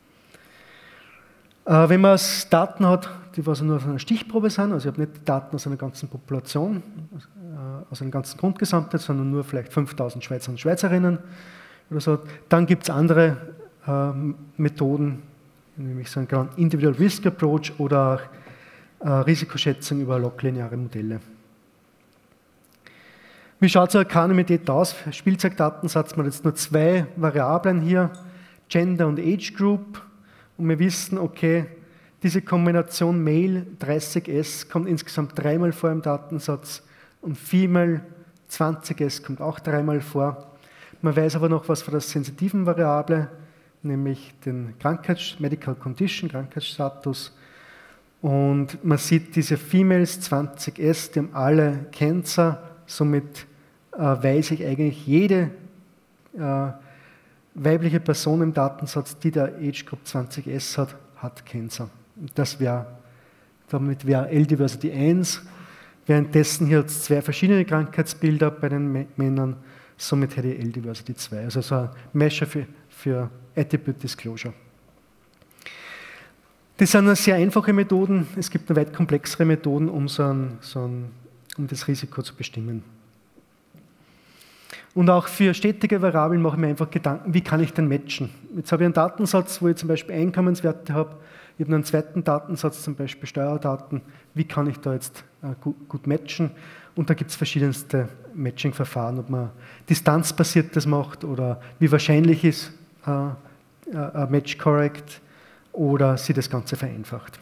Wenn man Daten hat, die was nur aus einer Stichprobe sind, also ich habe nicht Daten aus einer ganzen Population, aus einer ganzen Grundgesamtheit, sondern nur vielleicht 5.000 Schweizer und Schweizerinnen oder so, dann gibt es andere Methoden, nämlich so einen Individual Risk Approach oder Risikoschätzung über log-lineare Modelle. Wie schaut so eine K-Anonymität aus? Spielzeugdatensatz, man hat jetzt nur 2 Variablen hier, Gender und Age Group. Und wir wissen, okay, diese Kombination Male 30S kommt insgesamt 3-mal vor im Datensatz und Female 20S kommt auch 3-mal vor. Man weiß aber noch was von der sensitiven Variable, nämlich den Medical Condition, Krankheitsstatus. Und man sieht diese Females 20S, die haben alle Cancer, somit weiß ich eigentlich jede weibliche Person im Datensatz, die der Age Group 20S hat Cancer. Damit wäre L-Diversity 1. Währenddessen hier hat es 2 verschiedene Krankheitsbilder bei den Männern, somit hätte ich L-Diversity 2. Also so ein Measure für Attribute Disclosure. Das sind sehr einfache Methoden. Es gibt noch weit komplexere Methoden, um das Risiko zu bestimmen. Und auch für stetige Variablen mache ich mir einfach Gedanken, wie kann ich denn matchen? Jetzt habe ich einen Datensatz, wo ich zum Beispiel Einkommenswerte habe, ich habe einen zweiten Datensatz, zum Beispiel Steuerdaten, wie kann ich da jetzt gut matchen? Und da gibt es verschiedenste Matching-Verfahren, ob man distanzbasiert das macht oder wie wahrscheinlich ist ein Match correct oder sie das Ganze vereinfacht.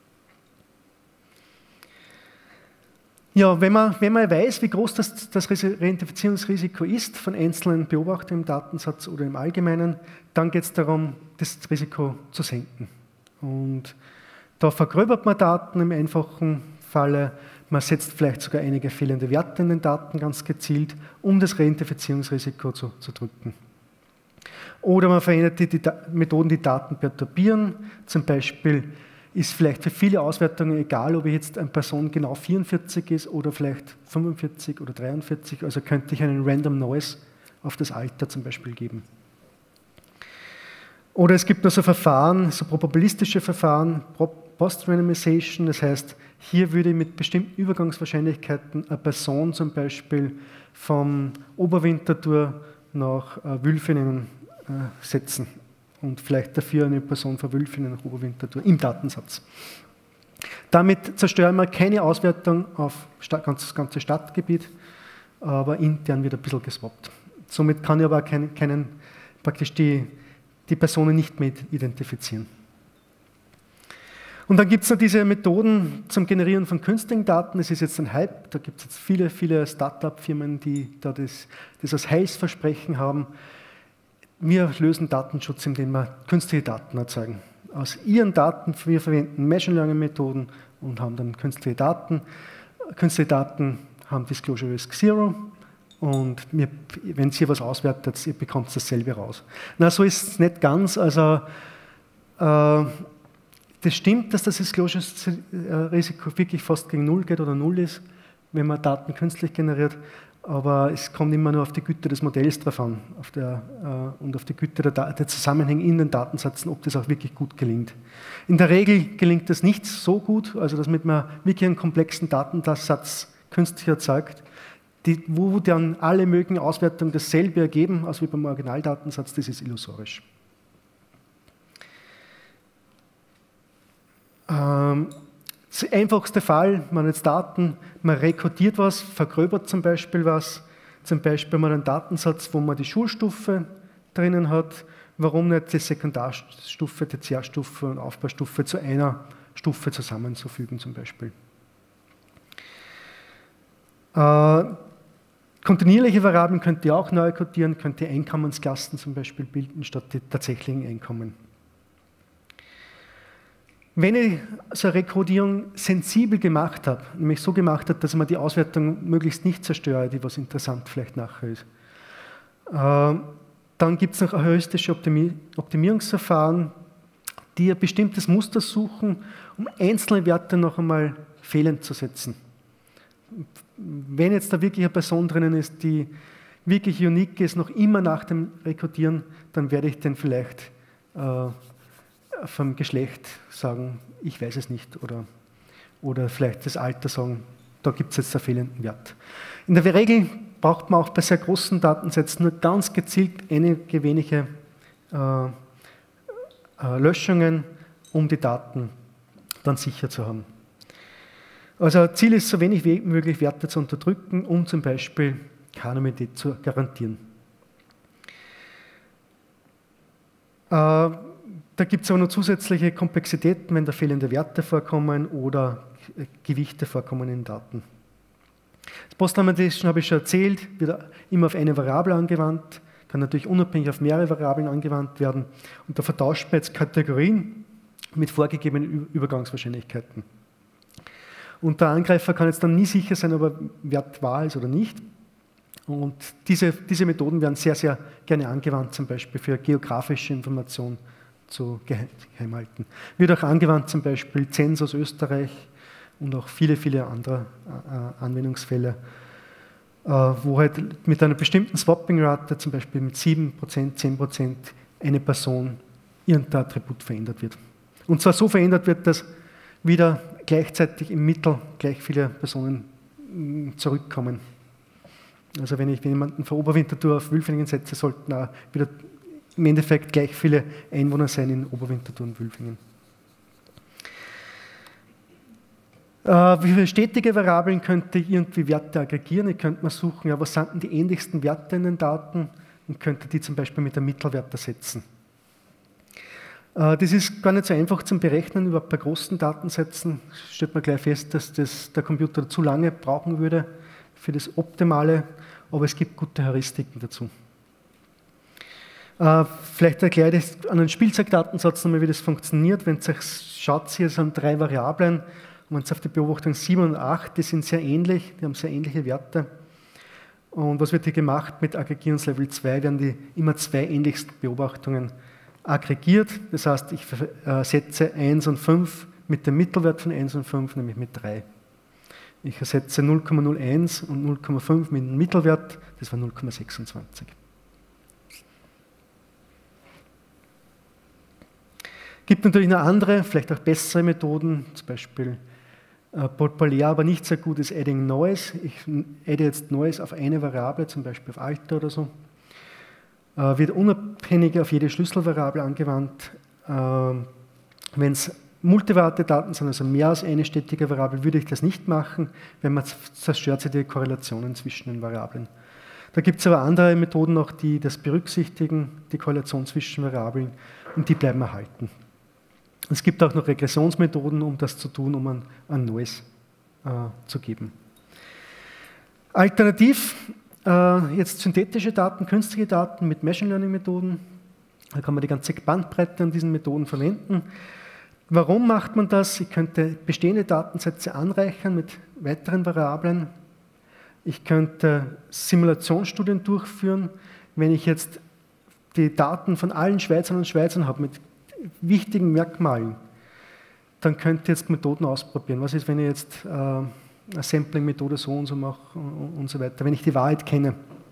Ja, wenn man weiß, wie groß das Reidentifizierungsrisiko ist von einzelnen Beobachtern im Datensatz oder im Allgemeinen, dann geht es darum, das Risiko zu senken. Und da vergröbert man Daten im einfachen Falle, man setzt vielleicht sogar einige fehlende Werte in den Daten ganz gezielt, um das Reidentifizierungsrisiko zu drücken. Oder man verwendet die Methoden, die Daten perturbieren, zum Beispiel ist vielleicht für viele Auswertungen egal, ob ich jetzt eine Person genau 44 ist oder vielleicht 45 oder 43, also könnte ich einen Random Noise auf das Alter zum Beispiel geben. Oder es gibt noch so Verfahren, so probabilistische Verfahren, Post-Randomization, das heißt, hier würde ich mit bestimmten Übergangswahrscheinlichkeiten eine Person zum Beispiel vom Oberwinterthur nach Wülfingen setzen und vielleicht dafür eine Person von Wülfingen nach Oberwinterthur im Datensatz. Damit zerstören wir keine Auswertung auf das ganze Stadtgebiet, aber intern wird ein bisschen geswappt. Somit kann ich aber praktisch die Personen nicht mehr identifizieren. Und dann gibt es noch diese Methoden zum Generieren von künstlichen Daten. Das ist jetzt ein Hype. Da gibt es jetzt viele, viele Start-up-Firmen, die da das als Heilsversprechen haben. Wir lösen Datenschutz, indem wir künstliche Daten erzeugen. Aus ihren Daten, wir verwenden Machine Learning-Methoden und haben dann künstliche Daten. Künstliche Daten haben Disclosure Risk Zero. Und wenn ihr was auswertet, ihr bekommt dasselbe raus. Na, so ist es nicht ganz. Also, das stimmt, dass das Disclosure-Risiko wirklich fast gegen Null geht oder Null ist, wenn man Daten künstlich generiert, aber es kommt immer nur auf die Güte des Modells drauf an und auf die Güte der Zusammenhänge in den Datensätzen, ob das auch wirklich gut gelingt. In der Regel gelingt das nicht so gut, also damit man wirklich einen komplexen Datensatz künstlich erzeugt, wo dann alle möglichen Auswertungen dasselbe ergeben, als wie beim Originaldatensatz, das ist illusorisch. Der einfachste Fall, man hat jetzt Daten, man rekodiert was, vergröbert zum Beispiel was, zum Beispiel mal einen Datensatz, wo man die Schulstufe drinnen hat, warum nicht die Sekundarstufe, Tertiärstufe und Aufbaustufe zu einer Stufe zusammenzufügen zum Beispiel. Kontinuierliche Variablen könnt ihr auch neu kodieren, könnt ihr Einkommensklassen zum Beispiel bilden, statt die tatsächlichen Einkommen. Wenn ich so eine Rekodierung sensibel gemacht habe, nämlich so gemacht habe, dass man die Auswertung möglichst nicht zerstört, die was interessant vielleicht nachher ist, dann gibt es noch heuristische Optimierungsverfahren, die ein bestimmtes Muster suchen, um einzelne Werte noch einmal fehlend zu setzen. Wenn jetzt da wirklich eine Person drinnen ist, die wirklich unique ist, noch immer nach dem Rekodieren, dann werde ich den vielleicht vom Geschlecht sagen, ich weiß es nicht, oder vielleicht das Alter sagen, da gibt es jetzt einen fehlenden Wert. In der Regel braucht man auch bei sehr großen Datensätzen nur ganz gezielt einige wenige Löschungen, um die Daten dann sicher zu haben. Also Ziel ist, so wenig wie möglich Werte zu unterdrücken, um zum Beispiel K-Anonymität zu garantieren. Da gibt es auch noch zusätzliche Komplexitäten, wenn da fehlende Werte vorkommen oder Gewichte vorkommen in Daten. Das Post-Normalization habe ich schon erzählt, wird immer auf eine Variable angewandt, kann natürlich unabhängig auf mehrere Variablen angewandt werden. Und da vertauscht man jetzt Kategorien mit vorgegebenen Übergangswahrscheinlichkeiten. Und der Angreifer kann jetzt dann nie sicher sein, ob ein Wert wahr ist oder nicht. Und diese Methoden werden sehr, sehr gerne angewandt, zum Beispiel für geografische Informationen zu geheim halten. Wird auch angewandt, zum Beispiel Zensus Österreich und auch viele, viele andere Anwendungsfälle, wo halt mit einer bestimmten Swapping-Rate, zum Beispiel mit 7%, 10%, eine Person irgendein Attribut verändert wird. Und zwar so verändert wird, dass wieder gleichzeitig im Mittel gleich viele Personen zurückkommen. Also wenn ich jemanden von Oberwinterthur auf Wülfingen setze, sollten auch wieder im Endeffekt gleich viele Einwohner sein in Oberwinterthur und Wülfingen. Wie viele stetige Variablen könnte ich irgendwie Werte aggregieren? Ich könnte mal suchen, ja, was sind denn die ähnlichsten Werte in den Daten und könnte die zum Beispiel mit einem Mittelwert ersetzen. Das ist gar nicht so einfach zum Berechnen, überhaupt bei großen Datensätzen stellt man gleich fest, dass der Computer zu lange brauchen würde für das Optimale, aber es gibt gute Heuristiken dazu. Vielleicht erkläre ich das an einem Spielzeugdatensatz nochmal, wie das funktioniert. Wenn ihr schaut, hier sind 3 Variablen und wenn ihr auf die Beobachtung 7 und 8, die sind sehr ähnlich, die haben sehr ähnliche Werte. Und was wird hier gemacht? Mit Aggregierungslevel 2 werden die immer 2 ähnlichsten Beobachtungen aggregiert. Das heißt, ich setze 1 und 5 mit dem Mittelwert von 1 und 5, nämlich mit 3. Ich ersetze 0,01 und 0,5 mit dem Mittelwert, das war 0,26. Es gibt natürlich noch andere, vielleicht auch bessere Methoden, zum Beispiel populär, aber nicht sehr gut ist Adding Noise. Ich adde jetzt Noise auf eine Variable, zum Beispiel auf Alter oder so. Wird unabhängig auf jede Schlüsselvariable angewandt. Wenn es multivariate Daten sind, also mehr als eine stetige Variable, würde ich das nicht machen, wenn man zerstört sich die Korrelationen zwischen den Variablen. Da gibt es aber andere Methoden noch, die das berücksichtigen, die Korrelation zwischen Variablen, und die bleiben erhalten. Es gibt auch noch Regressionsmethoden, um das zu tun, um ein neues zu geben. Alternativ jetzt synthetische Daten, künstliche Daten mit Machine Learning Methoden. Da kann man die ganze Bandbreite an diesen Methoden verwenden. Warum macht man das? Ich könnte bestehende Datensätze anreichern mit weiteren Variablen. Ich könnte Simulationsstudien durchführen. Wenn ich jetzt die Daten von allen Schweizern und Schweizern habe mit wichtigen Merkmalen, dann könnte ich jetzt Methoden ausprobieren. Was ist, wenn ich jetzt eine Sampling-Methode so und so mache und so weiter, wenn ich die Wahrheit kenne.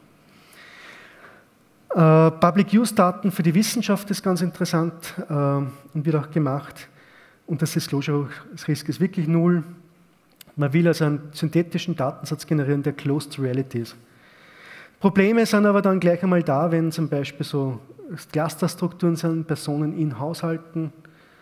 Public-Use-Daten für die Wissenschaft ist ganz interessant und wird auch gemacht. Und das Disclosure-Risk ist wirklich null. Man will also einen synthetischen Datensatz generieren, der close to reality ist. Probleme sind aber dann gleich einmal da, wenn zum Beispiel so Clusterstrukturen sind, Personen in Haushalten,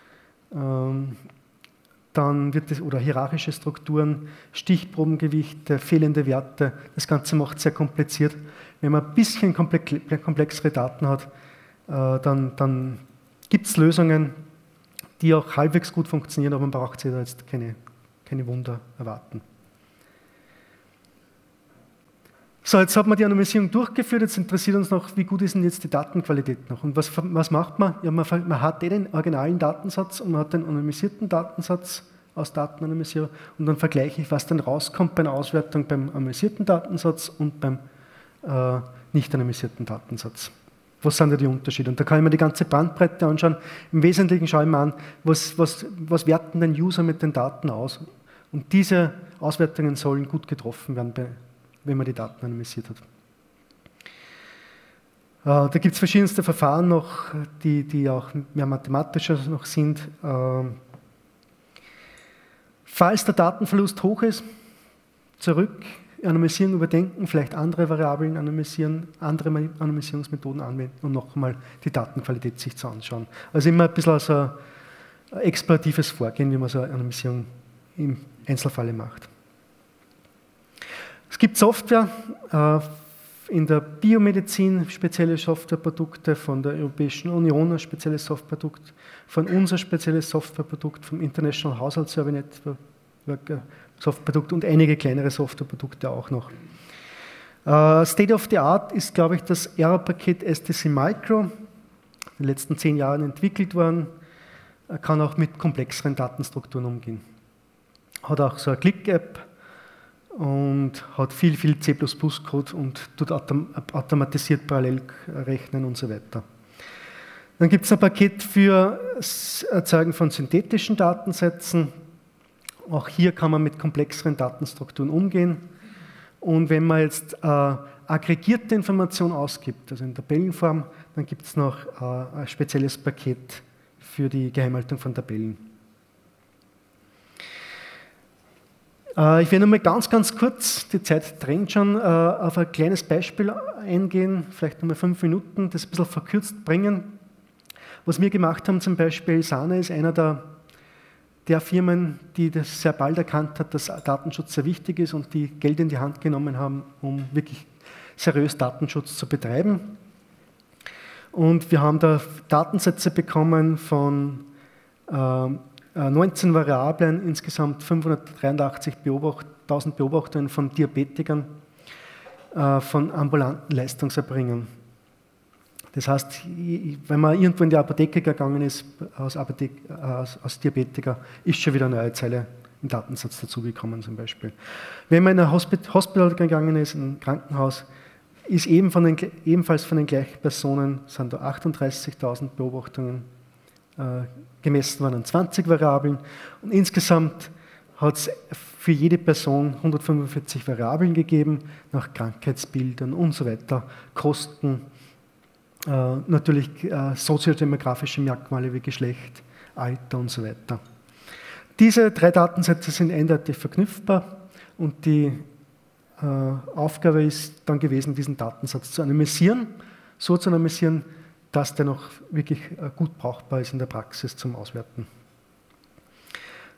dann wird es, oder hierarchische Strukturen, Stichprobengewichte, fehlende Werte. Das Ganze macht es sehr kompliziert. Wenn man ein bisschen komplexere Daten hat, dann gibt es Lösungen, die auch halbwegs gut funktionieren, aber man braucht sich da jetzt keine Wunder erwarten. So, jetzt hat man die Anonymisierung durchgeführt, jetzt interessiert uns noch, wie gut ist denn jetzt die Datenqualität noch? Und was macht man? Ja, man hat den originalen Datensatz und man hat den anonymisierten Datensatz aus Datenanonymisierung und dann vergleiche ich, was dann rauskommt bei einer Auswertung beim anonymisierten Datensatz und beim nicht anonymisierten Datensatz. Was sind da die Unterschiede? Und da kann ich mir die ganze Bandbreite anschauen. Im Wesentlichen schaue ich mir an, was werten denn User mit den Daten aus? Und diese Auswertungen sollen gut getroffen werden, wenn man die Daten anonymisiert hat. Da gibt es verschiedenste Verfahren noch, die auch mehr mathematischer noch sind. Falls der Datenverlust hoch ist, zurück, anonymisieren, überdenken, vielleicht andere Variablen anonymisieren, andere Anonymisierungsmethoden anwenden und noch einmal die Datenqualität sich zu anschauen. Also immer ein bisschen so ein exploratives Vorgehen, wie man so eine Anonymisierung im Einzelfall macht. Es gibt Software, in der Biomedizin spezielle Softwareprodukte, von der Europäischen Union ein spezielles Softwareprodukt, von uns ein spezielles Softwareprodukt, vom International Household Survey Network Softwareprodukt und einige kleinere Softwareprodukte auch noch. State of the Art ist, glaube ich, das Error-Paket STC Micro, in den letzten 10 Jahren entwickelt worden, kann auch mit komplexeren Datenstrukturen umgehen. Hat auch so eine Click-App und hat viel C++-Code und tut automatisiert parallel rechnen und so weiter. Dann gibt es ein Paket für Erzeugen von synthetischen Datensätzen. Auch hier kann man mit komplexeren Datenstrukturen umgehen. Und wenn man jetzt aggregierte Information ausgibt, also in Tabellenform, dann gibt es noch ein spezielles Paket für die Geheimhaltung von Tabellen. Ich werde nochmal ganz kurz, die Zeit drängt schon, auf ein kleines Beispiel eingehen, vielleicht nochmal 5 Minuten, das ein bisschen verkürzt bringen. Was wir gemacht haben, zum Beispiel Sana ist einer der Firmen, die das sehr bald erkannt hat, dass Datenschutz sehr wichtig ist und die Geld in die Hand genommen haben, um wirklich seriös Datenschutz zu betreiben. Und wir haben da Datensätze bekommen von 19 Variablen, insgesamt 583.000 Beobachtungen von Diabetikern, von ambulanten Leistungserbringern. Das heißt, wenn man irgendwo in die Apotheke gegangen ist, als Diabetiker, ist schon wieder eine neue Zeile im Datensatz dazugekommen zum Beispiel. Wenn man in ein Hospital gegangen ist, in ein Krankenhaus, ist ebenfalls von den gleichen Personen, sind da 38.000 Beobachtungen gemessen worden an 20 Variablen. Und insgesamt hat es für jede Person 145 Variablen gegeben, nach Krankheitsbildern und so weiter, Kosten, natürlich soziodemografische Merkmale wie Geschlecht, Alter und so weiter. Diese 3 Datensätze sind eindeutig verknüpfbar und die Aufgabe ist dann gewesen, diesen Datensatz zu anonymisieren, so zu anonymisieren, dass der noch wirklich gut brauchbar ist in der Praxis zum Auswerten.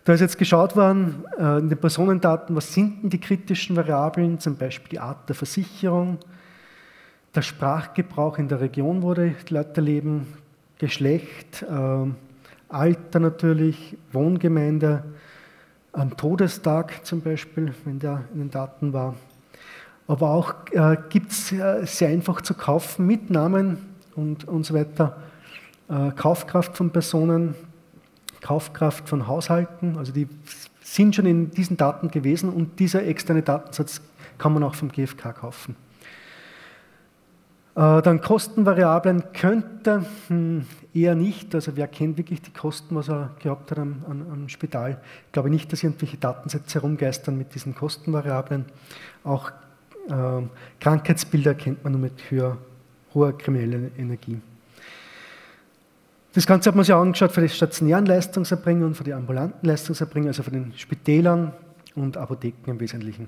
Da ist jetzt geschaut worden, in den Personendaten, was sind denn die kritischen Variablen, zum Beispiel die Art der Versicherung, der Sprachgebrauch in der Region, wo die Leute leben, Geschlecht, Alter natürlich, Wohngemeinde, am Todestag zum Beispiel, wenn der in den Daten war. Aber auch gibt es sehr einfach zu kaufen mit Namen und so weiter, Kaufkraft von Personen, Kaufkraft von Haushalten, also die sind schon in diesen Daten gewesen und dieser externe Datensatz kann man auch vom GfK kaufen. Dann Kostenvariablen könnte eher nicht, also wer kennt wirklich die Kosten, was er gehabt hat am Spital. Ich glaube nicht, dass irgendwelche Datensätze herumgeistern mit diesen Kostenvariablen. Auch Krankheitsbilder kennt man nur mit hoher krimineller Energie. Das Ganze hat man sich angeschaut für die stationären Leistungserbringer und für die ambulanten Leistungserbringer, also für den Spitälern und Apotheken im Wesentlichen.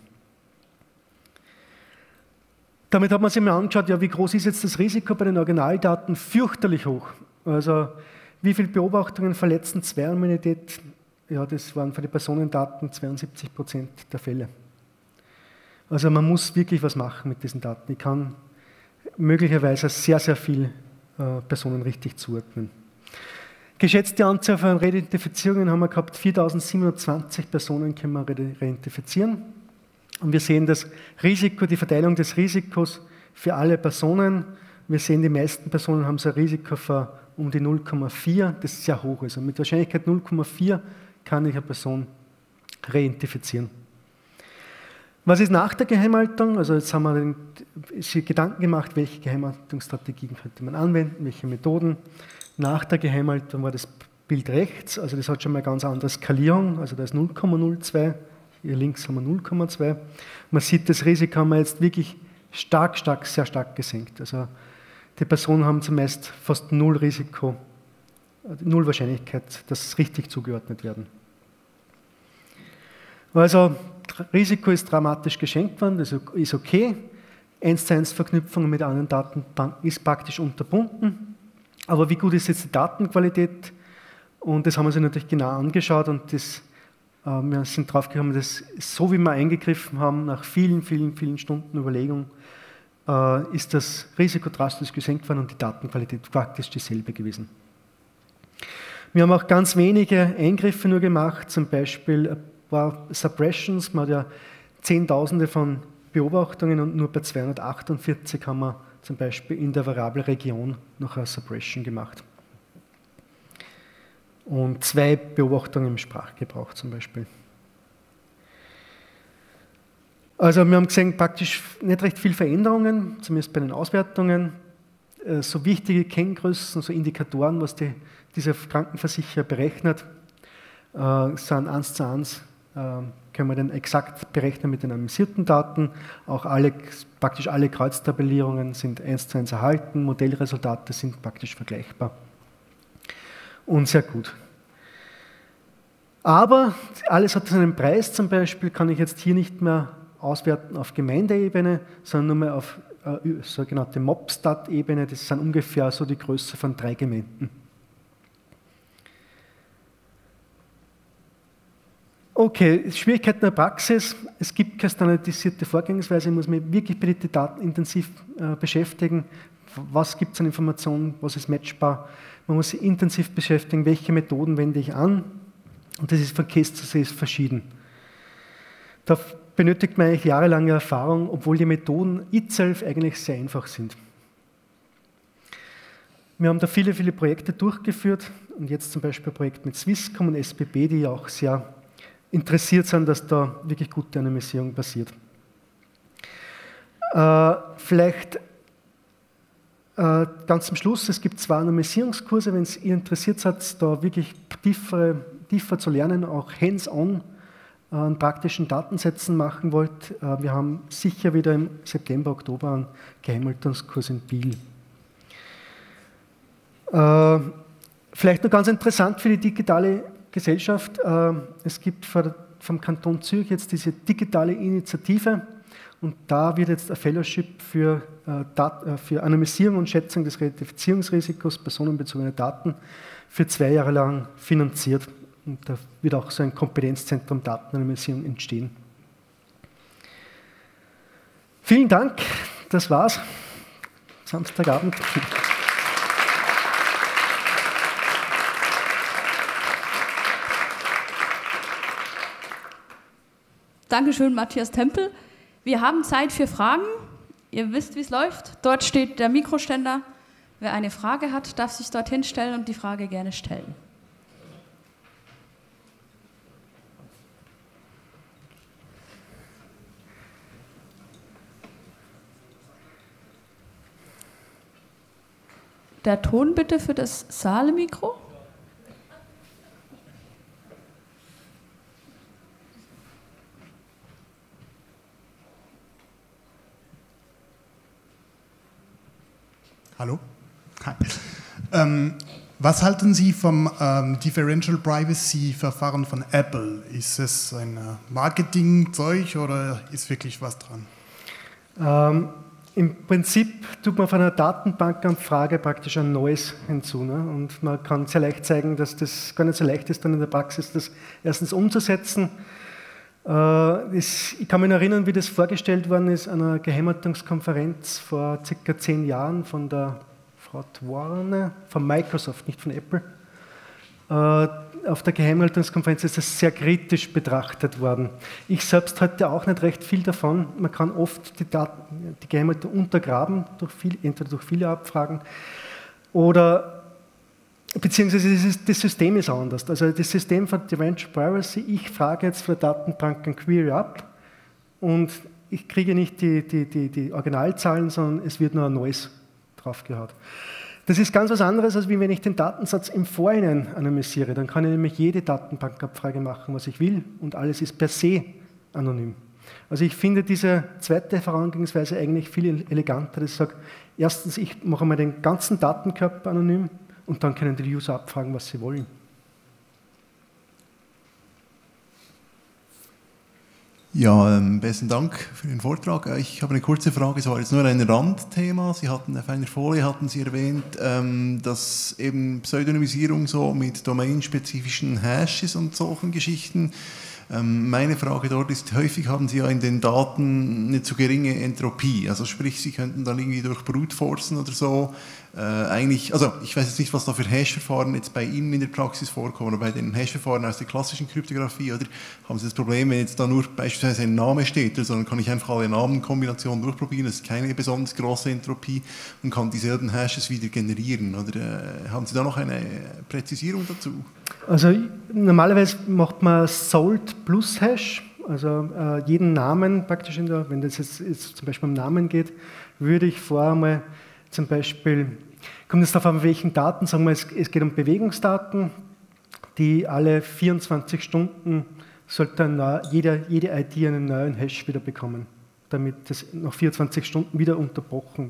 Damit hat man sich mal angeschaut, ja, wie groß ist jetzt das Risiko bei den Originaldaten? Fürchterlich hoch. Also wie viele Beobachtungen verletzen Zwerimmunität? Ja, das waren für die Personendaten 72% der Fälle. Also man muss wirklich was machen mit diesen Daten. Ich kann möglicherweise sehr, sehr viele Personen richtig zuordnen. Geschätzte Anzahl von Reidentifizierungen haben wir gehabt, 4.720 Personen können wir reidentifizieren. Und wir sehen das Risiko, die Verteilung des Risikos für alle Personen. Wir sehen, die meisten Personen haben so ein Risiko von um die 0,4, das ist sehr hoch. Also mit Wahrscheinlichkeit 0,4 kann ich eine Person reidentifizieren. Was ist nach der Geheimhaltung? Also jetzt haben wir sich Gedanken gemacht, welche Geheimhaltungsstrategien könnte man anwenden, welche Methoden. Nach der Geheimhaltung war das Bild rechts, also das hat schon mal eine ganz andere Skalierung, also da ist 0,02, hier links haben wir 0,2. Man sieht, das Risiko haben wir jetzt wirklich sehr stark gesenkt. Also die Personen haben zumeist fast null Risiko, null Wahrscheinlichkeit, dass sie richtig zugeordnet werden. Also Risiko ist dramatisch geschenkt worden, das ist okay. 1:1 Verknüpfung mit anderen Datenbanken ist praktisch unterbunden. Aber wie gut ist jetzt die Datenqualität? Und das haben wir uns natürlich genau angeschaut und wir sind drauf gekommen, dass so wie wir eingegriffen haben, nach vielen Stunden Überlegung, ist das Risiko drastisch gesenkt worden und die Datenqualität praktisch dieselbe gewesen. Wir haben auch ganz wenige Eingriffe nur gemacht, zum Beispiel ein paar Suppressions, man hat ja Zehntausende von Beobachtungen und nur bei 248 haben wir zum Beispiel in der Variable Region noch eine Suppression gemacht. Und 2 Beobachtungen im Sprachgebrauch zum Beispiel. Also wir haben gesehen, praktisch nicht recht viele Veränderungen, zumindest bei den Auswertungen. So wichtige Kenngrößen, so Indikatoren, was dieser Krankenversicherer berechnet, sind 1:1, können wir dann exakt berechnen mit den anonymisierten Daten. Auch praktisch alle Kreuztabellierungen sind 1:1 erhalten, Modellresultate sind praktisch vergleichbar. Und sehr gut. Aber alles hat seinen Preis, zum Beispiel kann ich jetzt hier nicht mehr auswerten auf Gemeindeebene, sondern nur mehr auf sogenannte Mobstat-Ebene, das sind ungefähr so die Größe von 3 Gemeinden. Okay, Schwierigkeiten der Praxis. Es gibt keine standardisierte Vorgehensweise, ich muss mich wirklich mit den Daten intensiv beschäftigen. Was gibt es an Informationen, was ist matchbar? Man muss sich intensiv beschäftigen, welche Methoden wende ich an. Und das ist von Case zu Case verschieden. Da benötigt man eigentlich jahrelange Erfahrung, obwohl die Methoden itself eigentlich sehr einfach sind. Wir haben da viele Projekte durchgeführt und jetzt zum Beispiel ein Projekt mit Swisscom und SBB, die ja auch sehr interessiert sind, dass da wirklich gute Anonymisierung passiert. Vielleicht ganz zum Schluss, es gibt 2 Anonymisierungskurse, wenn es ihr interessiert seid, da wirklich tiefer zu lernen, auch hands-on an praktischen Datensätzen machen wollt. Wir haben sicher wieder im September, Oktober einen Geheimhaltungskurs in Biel. Vielleicht noch ganz interessant für die digitale Gesellschaft, es gibt vom Kanton Zürich jetzt diese digitale Initiative und da wird jetzt ein Fellowship für Anonymisierung und Schätzung des Reidentifikationsrisikos personenbezogener Daten für 2 Jahre lang finanziert. Und da wird auch so ein Kompetenzzentrum Datenanonymisierung entstehen. Vielen Dank, das war's. Samstagabend. Dankeschön, Matthias Tempel. Wir haben Zeit für Fragen. Ihr wisst, wie es läuft. Dort steht der Mikroständer. Wer eine Frage hat, darf sich dorthin stellen und die Frage gerne stellen. Der Ton bitte für das Saalmikro. Hallo. Hi. Was halten Sie vom Differential Privacy-Verfahren von Apple? Ist es ein Marketing-Zeug oder ist wirklich was dran? Im Prinzip tut man von einer Datenbankanfrage praktisch ein neues hinzu. Ne? Und man kann sehr leicht zeigen, dass das gar nicht so leicht ist, dann in der Praxis das erstens umzusetzen. Ich kann mich noch erinnern, wie das vorgestellt worden ist an einer Geheimhaltungskonferenz vor ca. 10 Jahren von der Frau Twarne, von Microsoft, nicht von Apple. Auf der Geheimhaltungskonferenz ist das sehr kritisch betrachtet worden. Ich selbst halte auch nicht recht viel davon. Man kann oft die Geheimhaltung untergraben, entweder durch viele Abfragen oder beziehungsweise das System ist anders. Also das System von Differential Privacy, ich frage jetzt für Datenbank ein Query ab und ich kriege nicht die Originalzahlen, sondern es wird nur ein neues draufgehauen. Das ist ganz was anderes, als wenn ich den Datensatz im Vorhinein anonymisiere. Dann kann ich nämlich jede Datenbankabfrage machen, was ich will und alles ist per se anonym. Also ich finde diese zweite Herangehensweise eigentlich viel eleganter, dass ich sage, erstens, ich mache mal den ganzen Datenkörper anonym, und dann können die User abfragen, was sie wollen. Ja, besten Dank für den Vortrag. Ich habe eine kurze Frage, es war jetzt nur ein Randthema. Sie hatten auf einer Folie erwähnt, dass eben Pseudonymisierung so mit domainspezifischen Hashes und solchen Geschichten. Meine Frage dort ist, häufig haben Sie ja in den Daten eine zu geringe Entropie, also sprich, Sie könnten dann irgendwie durch Brute Forcen oder so also ich weiß jetzt nicht, was da für Hash-Verfahren jetzt bei Ihnen in der Praxis vorkommen, oder bei den Hash-Verfahren aus der klassischen Kryptographie, oder haben Sie das Problem, wenn jetzt da nur beispielsweise ein Name steht, sondern kann ich einfach alle Namenkombinationen durchprobieren, das ist keine besonders große Entropie und kann dieselben Hashes wieder generieren, oder haben Sie da noch eine Präzisierung dazu? Also normalerweise macht man Salt plus Hash, also jeden Namen praktisch, wenn das jetzt zum Beispiel um Namen geht, würde ich vorher mal zum Beispiel, kommt es darauf an, welchen Daten, sagen wir, es geht um Bewegungsdaten, die alle 24 Stunden sollte jede ID einen neuen Hash wieder bekommen, damit das nach 24 Stunden wieder unterbunden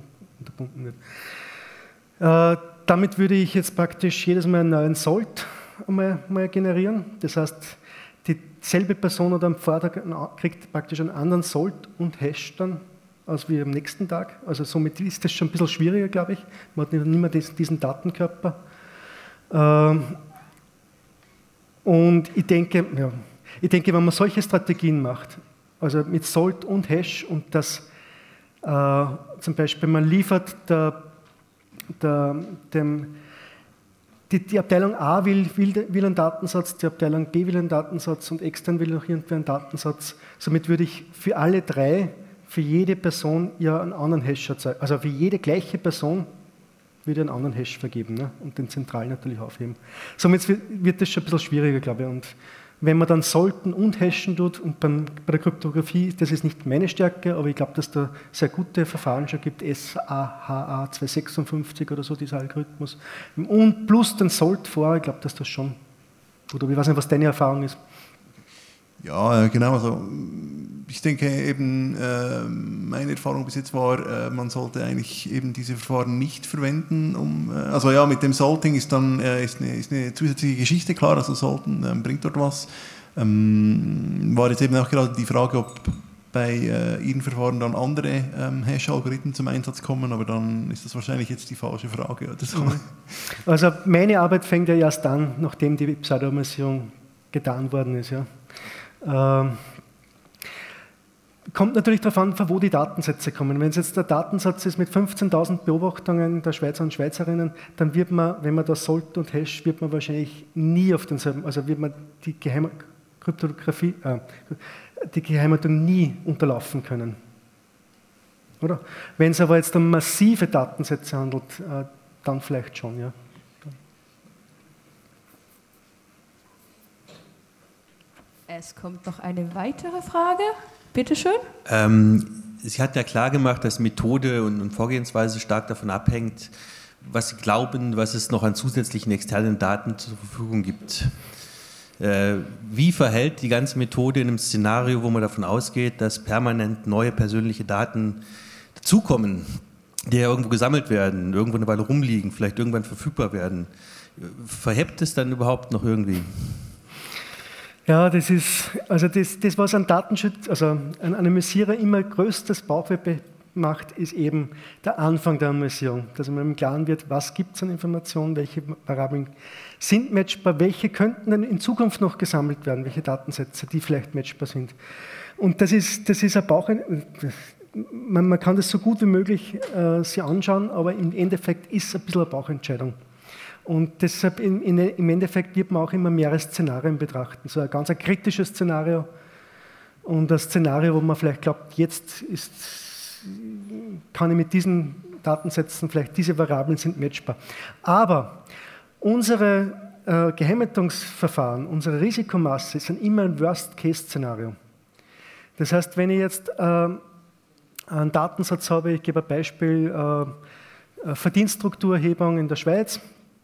wird. Damit würde ich jetzt praktisch jedes Mal einen neuen Salt mal generieren. Das heißt, dieselbe Person oder am Vortag kriegt praktisch einen anderen Salt und Hash dann als wie am nächsten Tag. Also somit ist das schon ein bisschen schwieriger, glaube ich. Man hat nicht mehr diesen Datenkörper. Und ich denke, wenn man solche Strategien macht, also mit Salt und Hash und das zum Beispiel man liefert die Abteilung A will einen Datensatz, die Abteilung B will einen Datensatz und extern will noch irgendwie einen Datensatz. Somit würde ich für alle drei, für jede Person ja einen anderen Hash erzeugen. Also für jede gleiche Person würde ich einen anderen Hash vergeben, ne? Und den zentralen natürlich aufheben. Somit wird das schon ein bisschen schwieriger, glaube ich. Und wenn man dann Salten und Hashen tut, und bei der Kryptographie, das ist nicht meine Stärke, aber ich glaube, dass da sehr gute Verfahren schon gibt, SAHA 256 oder so, dieser Algorithmus, und plus den Salt vor, ich glaube, dass das schon gut, aber ich weiß nicht, was deine Erfahrung ist. Ja, genau. Also ich denke eben, meine Erfahrung bis jetzt war, man sollte eigentlich eben diese Verfahren nicht verwenden, also ja, mit dem Salting ist dann ist eine zusätzliche Geschichte, klar, also Salten bringt dort was. War jetzt eben auch gerade die Frage, ob bei Ihren Verfahren dann andere Hash-Algorithmen zum Einsatz kommen, aber dann ist das wahrscheinlich jetzt die falsche Frage oder so. Also meine Arbeit fängt ja erst an, nachdem die Pseudonymisierung getan worden ist. Ja. Kommt natürlich darauf an, von wo die Datensätze kommen. Wenn es jetzt der Datensatz ist mit 15.000 Beobachtungen der Schweizer und Schweizerinnen, dann wird man, wenn man das Salt und Hash, wird man wahrscheinlich nie auf denselben, also wird man die Geheimhaltung nie unterlaufen können. Oder? Wenn es aber jetzt um massive Datensätze handelt, dann vielleicht schon, ja. Es kommt noch eine weitere Frage. Bitte schön. Sie hat ja klar gemacht, dass Methode und Vorgehensweise stark davon abhängt, was Sie glauben, was es noch an zusätzlichen externen Daten zur Verfügung gibt. Wie verhält die ganze Methode in einem Szenario, wo man davon ausgeht, dass permanent neue persönliche Daten dazukommen, die ja irgendwo gesammelt werden, irgendwo eine Weile rumliegen, vielleicht irgendwann verfügbar werden? Verhebt es dann überhaupt noch irgendwie? Ja, das ist, also das was ein Datenschutz, also ein Anonymisierer immer größtes Bauchweh macht, ist eben der Anfang der Anonymisierung, dass man im Klaren wird, was gibt es an Informationen, welche Variablen sind matchbar, welche könnten dann in Zukunft noch gesammelt werden, welche Datensätze, die vielleicht matchbar sind. Und das ist ein man kann das so gut wie möglich sich anschauen, aber im Endeffekt ist es ein bisschen eine Bauchentscheidung. Und deshalb im Endeffekt wird man auch immer mehrere Szenarien betrachten. So ein ganz kritisches Szenario und ein Szenario, wo man vielleicht glaubt, jetzt kann ich mit diesen Datensätzen, vielleicht diese Variablen sind matchbar. Aber unsere Geheimhaltungsverfahren, unsere Risikomasse sind immer ein Worst-Case-Szenario. Das heißt, wenn ich jetzt einen Datensatz habe, ich gebe ein Beispiel, Verdienststrukturerhebung in der Schweiz,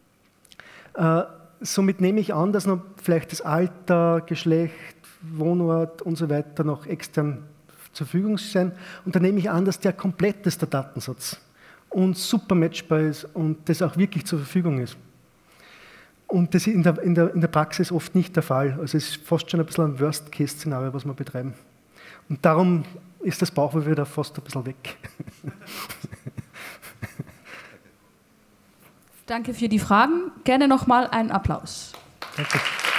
somit nehme ich an, dass noch vielleicht das Alter, Geschlecht, Wohnort und so weiter noch extern zur Verfügung sind. Und dann nehme ich an, dass der kompletteste Datensatz und super matchbar ist und das auch wirklich zur Verfügung ist. Und das ist in der Praxis oft nicht der Fall. Also es ist fast schon ein bisschen ein Worst-Case-Szenario, was wir betreiben. Und darum ist das Bauchweh wieder fast ein bisschen weg. Danke für die Fragen. Gerne nochmal einen Applaus. Danke.